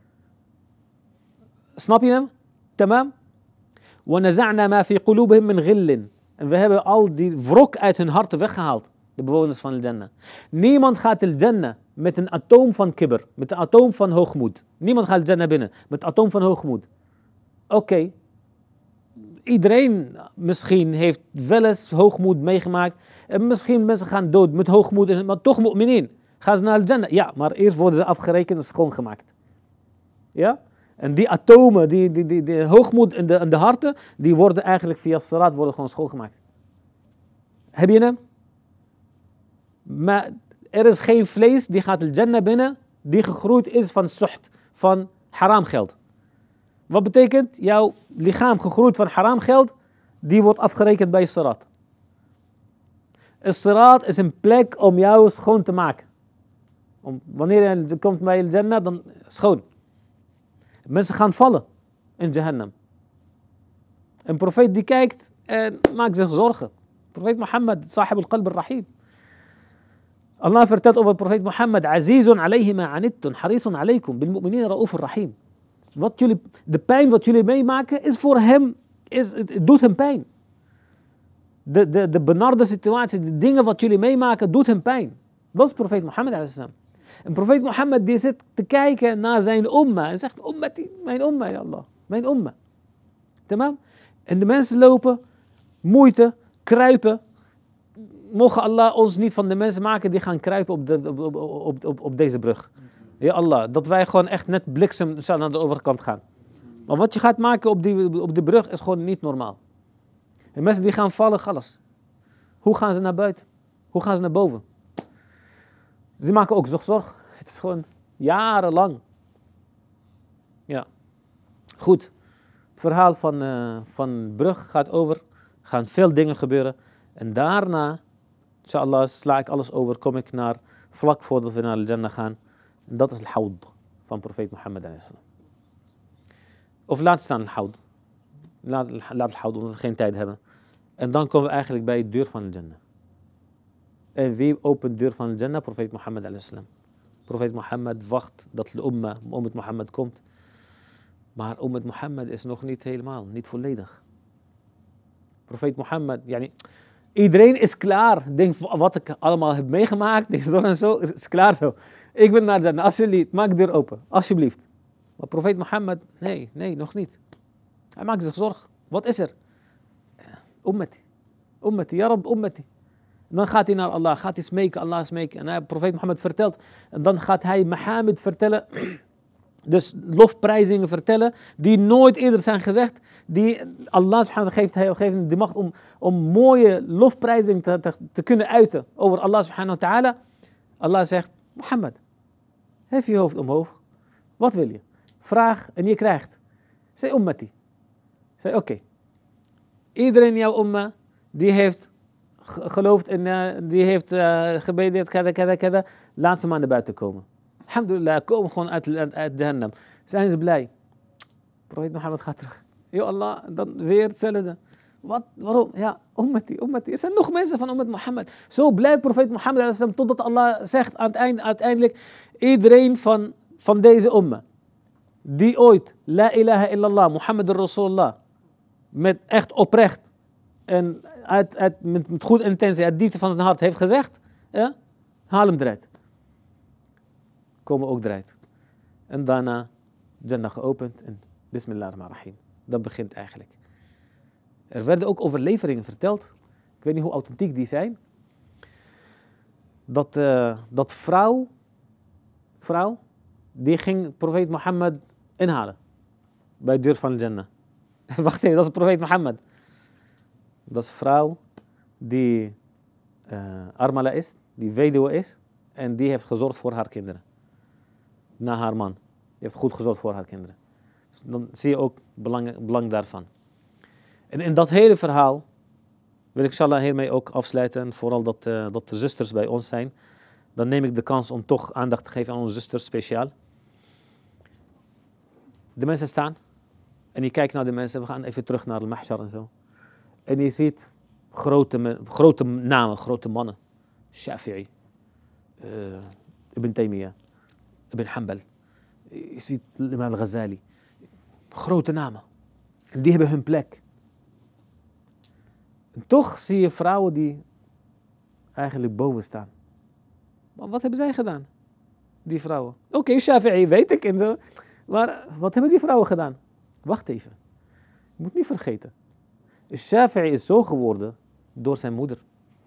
A: Snap je hem? Tamam? وَنَزَعْنَا مَا فِي قُلُوبِهِمْ مِنْ غِلٍّ. En we hebben al die wrok uit hun harten weggehaald. De bewoners van al-Jannah. Niemand gaat al-Jannah met een atoom van kibber. Met een atoom van hoogmoed. Niemand gaat al-Jannah binnen met een atoom van hoogmoed. Oké. Okay. Iedereen misschien heeft wel eens hoogmoed meegemaakt. En misschien mensen gaan dood met hoogmoed. Maar toch mu'minin. Gaan ze naar al-Jannah? Ja, maar eerst worden ze afgerekend en schoongemaakt. Ja? En die atomen, die, die, die, die hoogmoed in de, in de harten, die worden eigenlijk via Sirat worden gewoon schoongemaakt. Heb je hem? Maar er is geen vlees die gaat al-Jannah binnen, die gegroeid is van suht, van haram geld. Wat betekent? Jouw lichaam gegroeid van haram geld, die wordt afgerekend bij Sirat. Sirat is een plek om jou schoon te maken. Om, wanneer je komt bij al-Jannah, dan schoon. Mensen gaan vallen in Jahannam. Een profeet die kijkt en maakt zich zorgen. Profeet Mohammed, sahib al-qalb al-rahim. Allah vertelt over profeet Mohammed, Azizun alayhi ma anittun, harisun alaykum, bil mu'minin ra'uf al-rahim. Wat jullie, de pijn wat jullie meemaken is voor hem, is, het doet hem pijn. De, de, de benarde situatie, de dingen wat jullie meemaken, doet hem pijn. Dat is profeet Mohammed alayhi salam. En profeet Mohammed die zit te kijken naar zijn umma en zegt, ummati, mijn umma, ya Allah, mijn umma. Tamam? En de mensen lopen, moeite, kruipen. Mogen Allah ons niet van de mensen maken die gaan kruipen op, de, op, op, op, op deze brug. Ja Allah, dat wij gewoon echt net bliksem naar de overkant gaan. Maar wat je gaat maken op die, op die brug is gewoon niet normaal. En mensen die gaan vallen, galas. Hoe gaan ze naar buiten? Hoe gaan ze naar boven? Ze maken ook zich zorgen. Het is gewoon jarenlang. Ja. Goed. Het verhaal van, uh, van Brug gaat over. Er gaan veel dingen gebeuren. En daarna, inshallah, sla ik alles over. Kom ik naar, vlak voordat we naar de Jannah gaan. En dat is de Hawd van profeet Mohammed. Of laat staan de Hawd. Laat, laat de Hawd, omdat we geen tijd hebben. En dan komen we eigenlijk bij de deur van de Jannah. En wie opent de deur van de Jannah? Profeet Mohammed. Profeet Mohammed wacht dat de umma, ummet Mohammed komt. Maar ummet Mohammed is nog niet helemaal, niet volledig. Profeet Mohammed, yani, iedereen is klaar. Denk wat ik allemaal heb meegemaakt, denk zo en zo, is klaar zo. Ik ben naar Jannah, alsjeblieft, maak de deur open, alsjeblieft. Maar profeet Mohammed, nee, nee, nog niet. Hij maakt zich zorgen. Wat is er? Ummati, ummati, ya Rab, ummati. En dan gaat hij naar Allah, gaat hij smeken, Allah smeken. En hij, profeet Mohammed vertelt, en dan gaat hij Mohammed vertellen, dus lofprijzingen vertellen, die nooit eerder zijn gezegd, die Allah subhanahu geeft, geeft hem de macht om, om mooie lofprijzingen te, te, te kunnen uiten over Allah subhanahu wa ta'ala. Allah zegt, Mohammed, hef je hoofd omhoog, wat wil je? Vraag en je krijgt. Zeg ummati. Zeg oké, okay. Iedereen in jouw umma, die heeft geloofd en uh, die heeft uh, gebeden, kada, kada, kada, laat ze maar naar buiten komen. Alhamdulillah, komen gewoon uit, uit, uit Jahannam. Zijn ze blij? Profeet Mohammed gaat terug. Ja Allah, dan weer hetzelfde. Wat? Waarom? Ja, ummati, ummati. Er zijn nog mensen van ummat Mohammed. Zo blijft profeet Mohammed totdat Allah zegt aan het eind, uiteindelijk, iedereen van, van deze umma, die ooit, la ilaha illallah, Muhammad Rasulullah, met echt oprecht en uit, uit, met, met goede intentie, uit diepte van het hart heeft gezegd, ja, haal hem eruit. Komen ook eruit. En daarna Jannah geopend en Bismillahirrahmanirrahim. Dat begint eigenlijk. Er werden ook overleveringen verteld, ik weet niet hoe authentiek die zijn, dat, uh, dat vrouw, vrouw, die ging profeet Mohammed inhalen bij de deur van Jannah. Wacht even, dat is profeet Mohammed. Dat is een vrouw die uh, armala is, die weduwe is en die heeft gezorgd voor haar kinderen. Na haar man. Die heeft goed gezorgd voor haar kinderen. Dus dan zie je ook belang, belang daarvan. En in dat hele verhaal wil ik inshallah hiermee ook afsluiten. En vooral dat, uh, dat de zusters bij ons zijn. Dan neem ik de kans om toch aandacht te geven aan onze zusters speciaal. De mensen staan. En je kijkt naar de mensen. We gaan even terug naar de mahshar en zo. En je ziet grote, grote namen, grote mannen. Shafi'i. Uh, Ibn Taymiyyah. Ibn Hanbal. Je ziet Imam al-Ghazali. Grote namen. En die hebben hun plek. En toch zie je vrouwen die eigenlijk boven staan. Maar wat hebben zij gedaan? Die vrouwen. Oké, okay, Shafi'i weet ik en zo. Maar wat hebben die vrouwen gedaan? Wacht even. Je moet niet vergeten. Shafi'i is zo geworden door zijn moeder.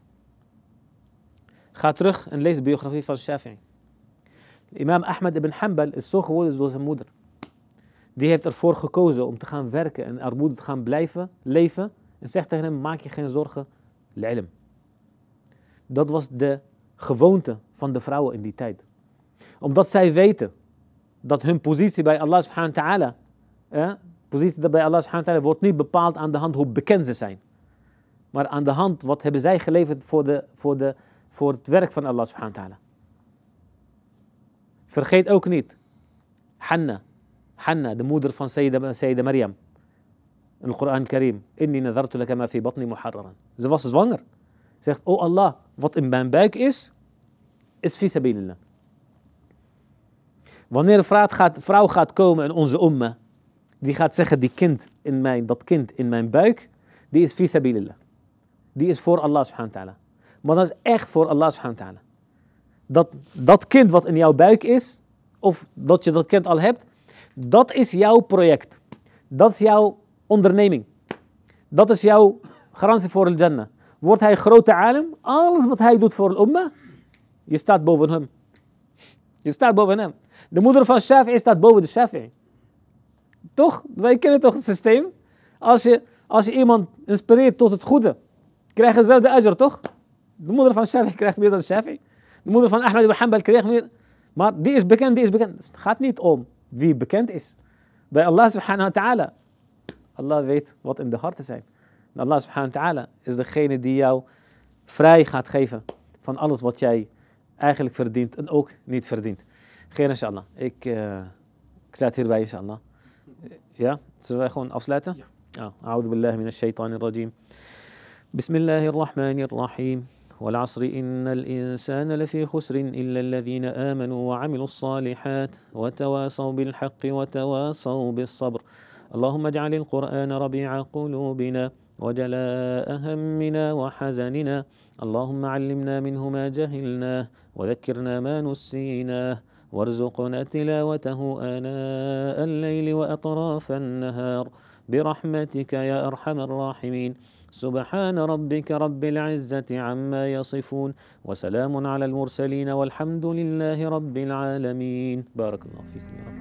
A: Ga terug en lees de biografie van Shafi'i. Imam Ahmad ibn Hanbal is zo geworden door zijn moeder. Die heeft ervoor gekozen om te gaan werken en armoede te gaan blijven leven. En zegt tegen hem, maak je geen zorgen, l'ilm. Dat was de gewoonte van de vrouwen in die tijd. Omdat zij weten dat hun positie bij Allah subhanahu wa ta'ala, eh, positie bij Allah subhanahu wa ta'ala wordt niet bepaald aan de hand hoe bekend ze zijn. Maar aan de hand wat hebben zij geleverd voor, de, voor, de, voor het werk van Allah subhanahu wa ta'ala. Vergeet ook niet, Hanna, Hanna, de moeder van Sayyida, Sayyida Maryam. In de Koran Karim. Inni nadartu laka ma fi batni muharraran. Ze was zwanger. Ze zegt, oh Allah, wat in mijn buik is, is fi sabilillah. Wanneer een vrouw gaat, vrouw gaat komen in onze umma, die gaat zeggen, die kind in mijn, dat kind in mijn buik, die is fi sabilillah. Die is voor Allah subhanahu wa ta'ala. Maar dat is echt voor Allah subhanahu wa ta'ala. Dat, dat kind wat in jouw buik is, of dat je dat kind al hebt, dat is jouw project. Dat is jouw onderneming. Dat is jouw garantie voor de Jannah. Wordt hij grote alim, alles wat hij doet voor de umma, je staat boven hem. Je staat boven hem. De moeder van Shafi'i staat boven de Shafi'i. Toch? Wij kennen toch het systeem? Als je, als je iemand inspireert tot het goede, krijg je dezelfde ajr, toch? De moeder van Shafi'i krijgt meer dan Shafi'i. De moeder van Ahmed ibn Hanbal kreeg meer. Maar die is bekend, die is bekend. Het gaat niet om wie bekend is. Bij Allah subhanahu wa ta'ala. Allah weet wat in de harten zijn. En Allah subhanahu wa ta'ala is degene die jou vrij gaat geven van alles wat jij eigenlijk verdient en ook niet verdient. Geen inshallah. Ik, uh, ik sluit hierbij inshallah. Ja, zullen wij gewoon afsluiten?
B: Ja.
A: أعوذ بالله من الشيطان الرجيم بسم الله الرحمن الرحيم والعصر إن الإنسان لفي خسر إلا الذين آمنوا وعملوا الصالحات وتواصوا بالحق وتواصوا بالصبر اللهم اجعل القرآن ربيع قلوبنا وجلاء همنا وحزننا اللهم علمنا منه ما جهلناه وذكرنا ما نسيناه وارزقنا تلاوته آناء الليل وأطراف النهار برحمتك يا أرحم الراحمين سبحان ربك رب العزة عما يصفون وسلام على المرسلين والحمد لله رب العالمين بارك الله فيكم يا رب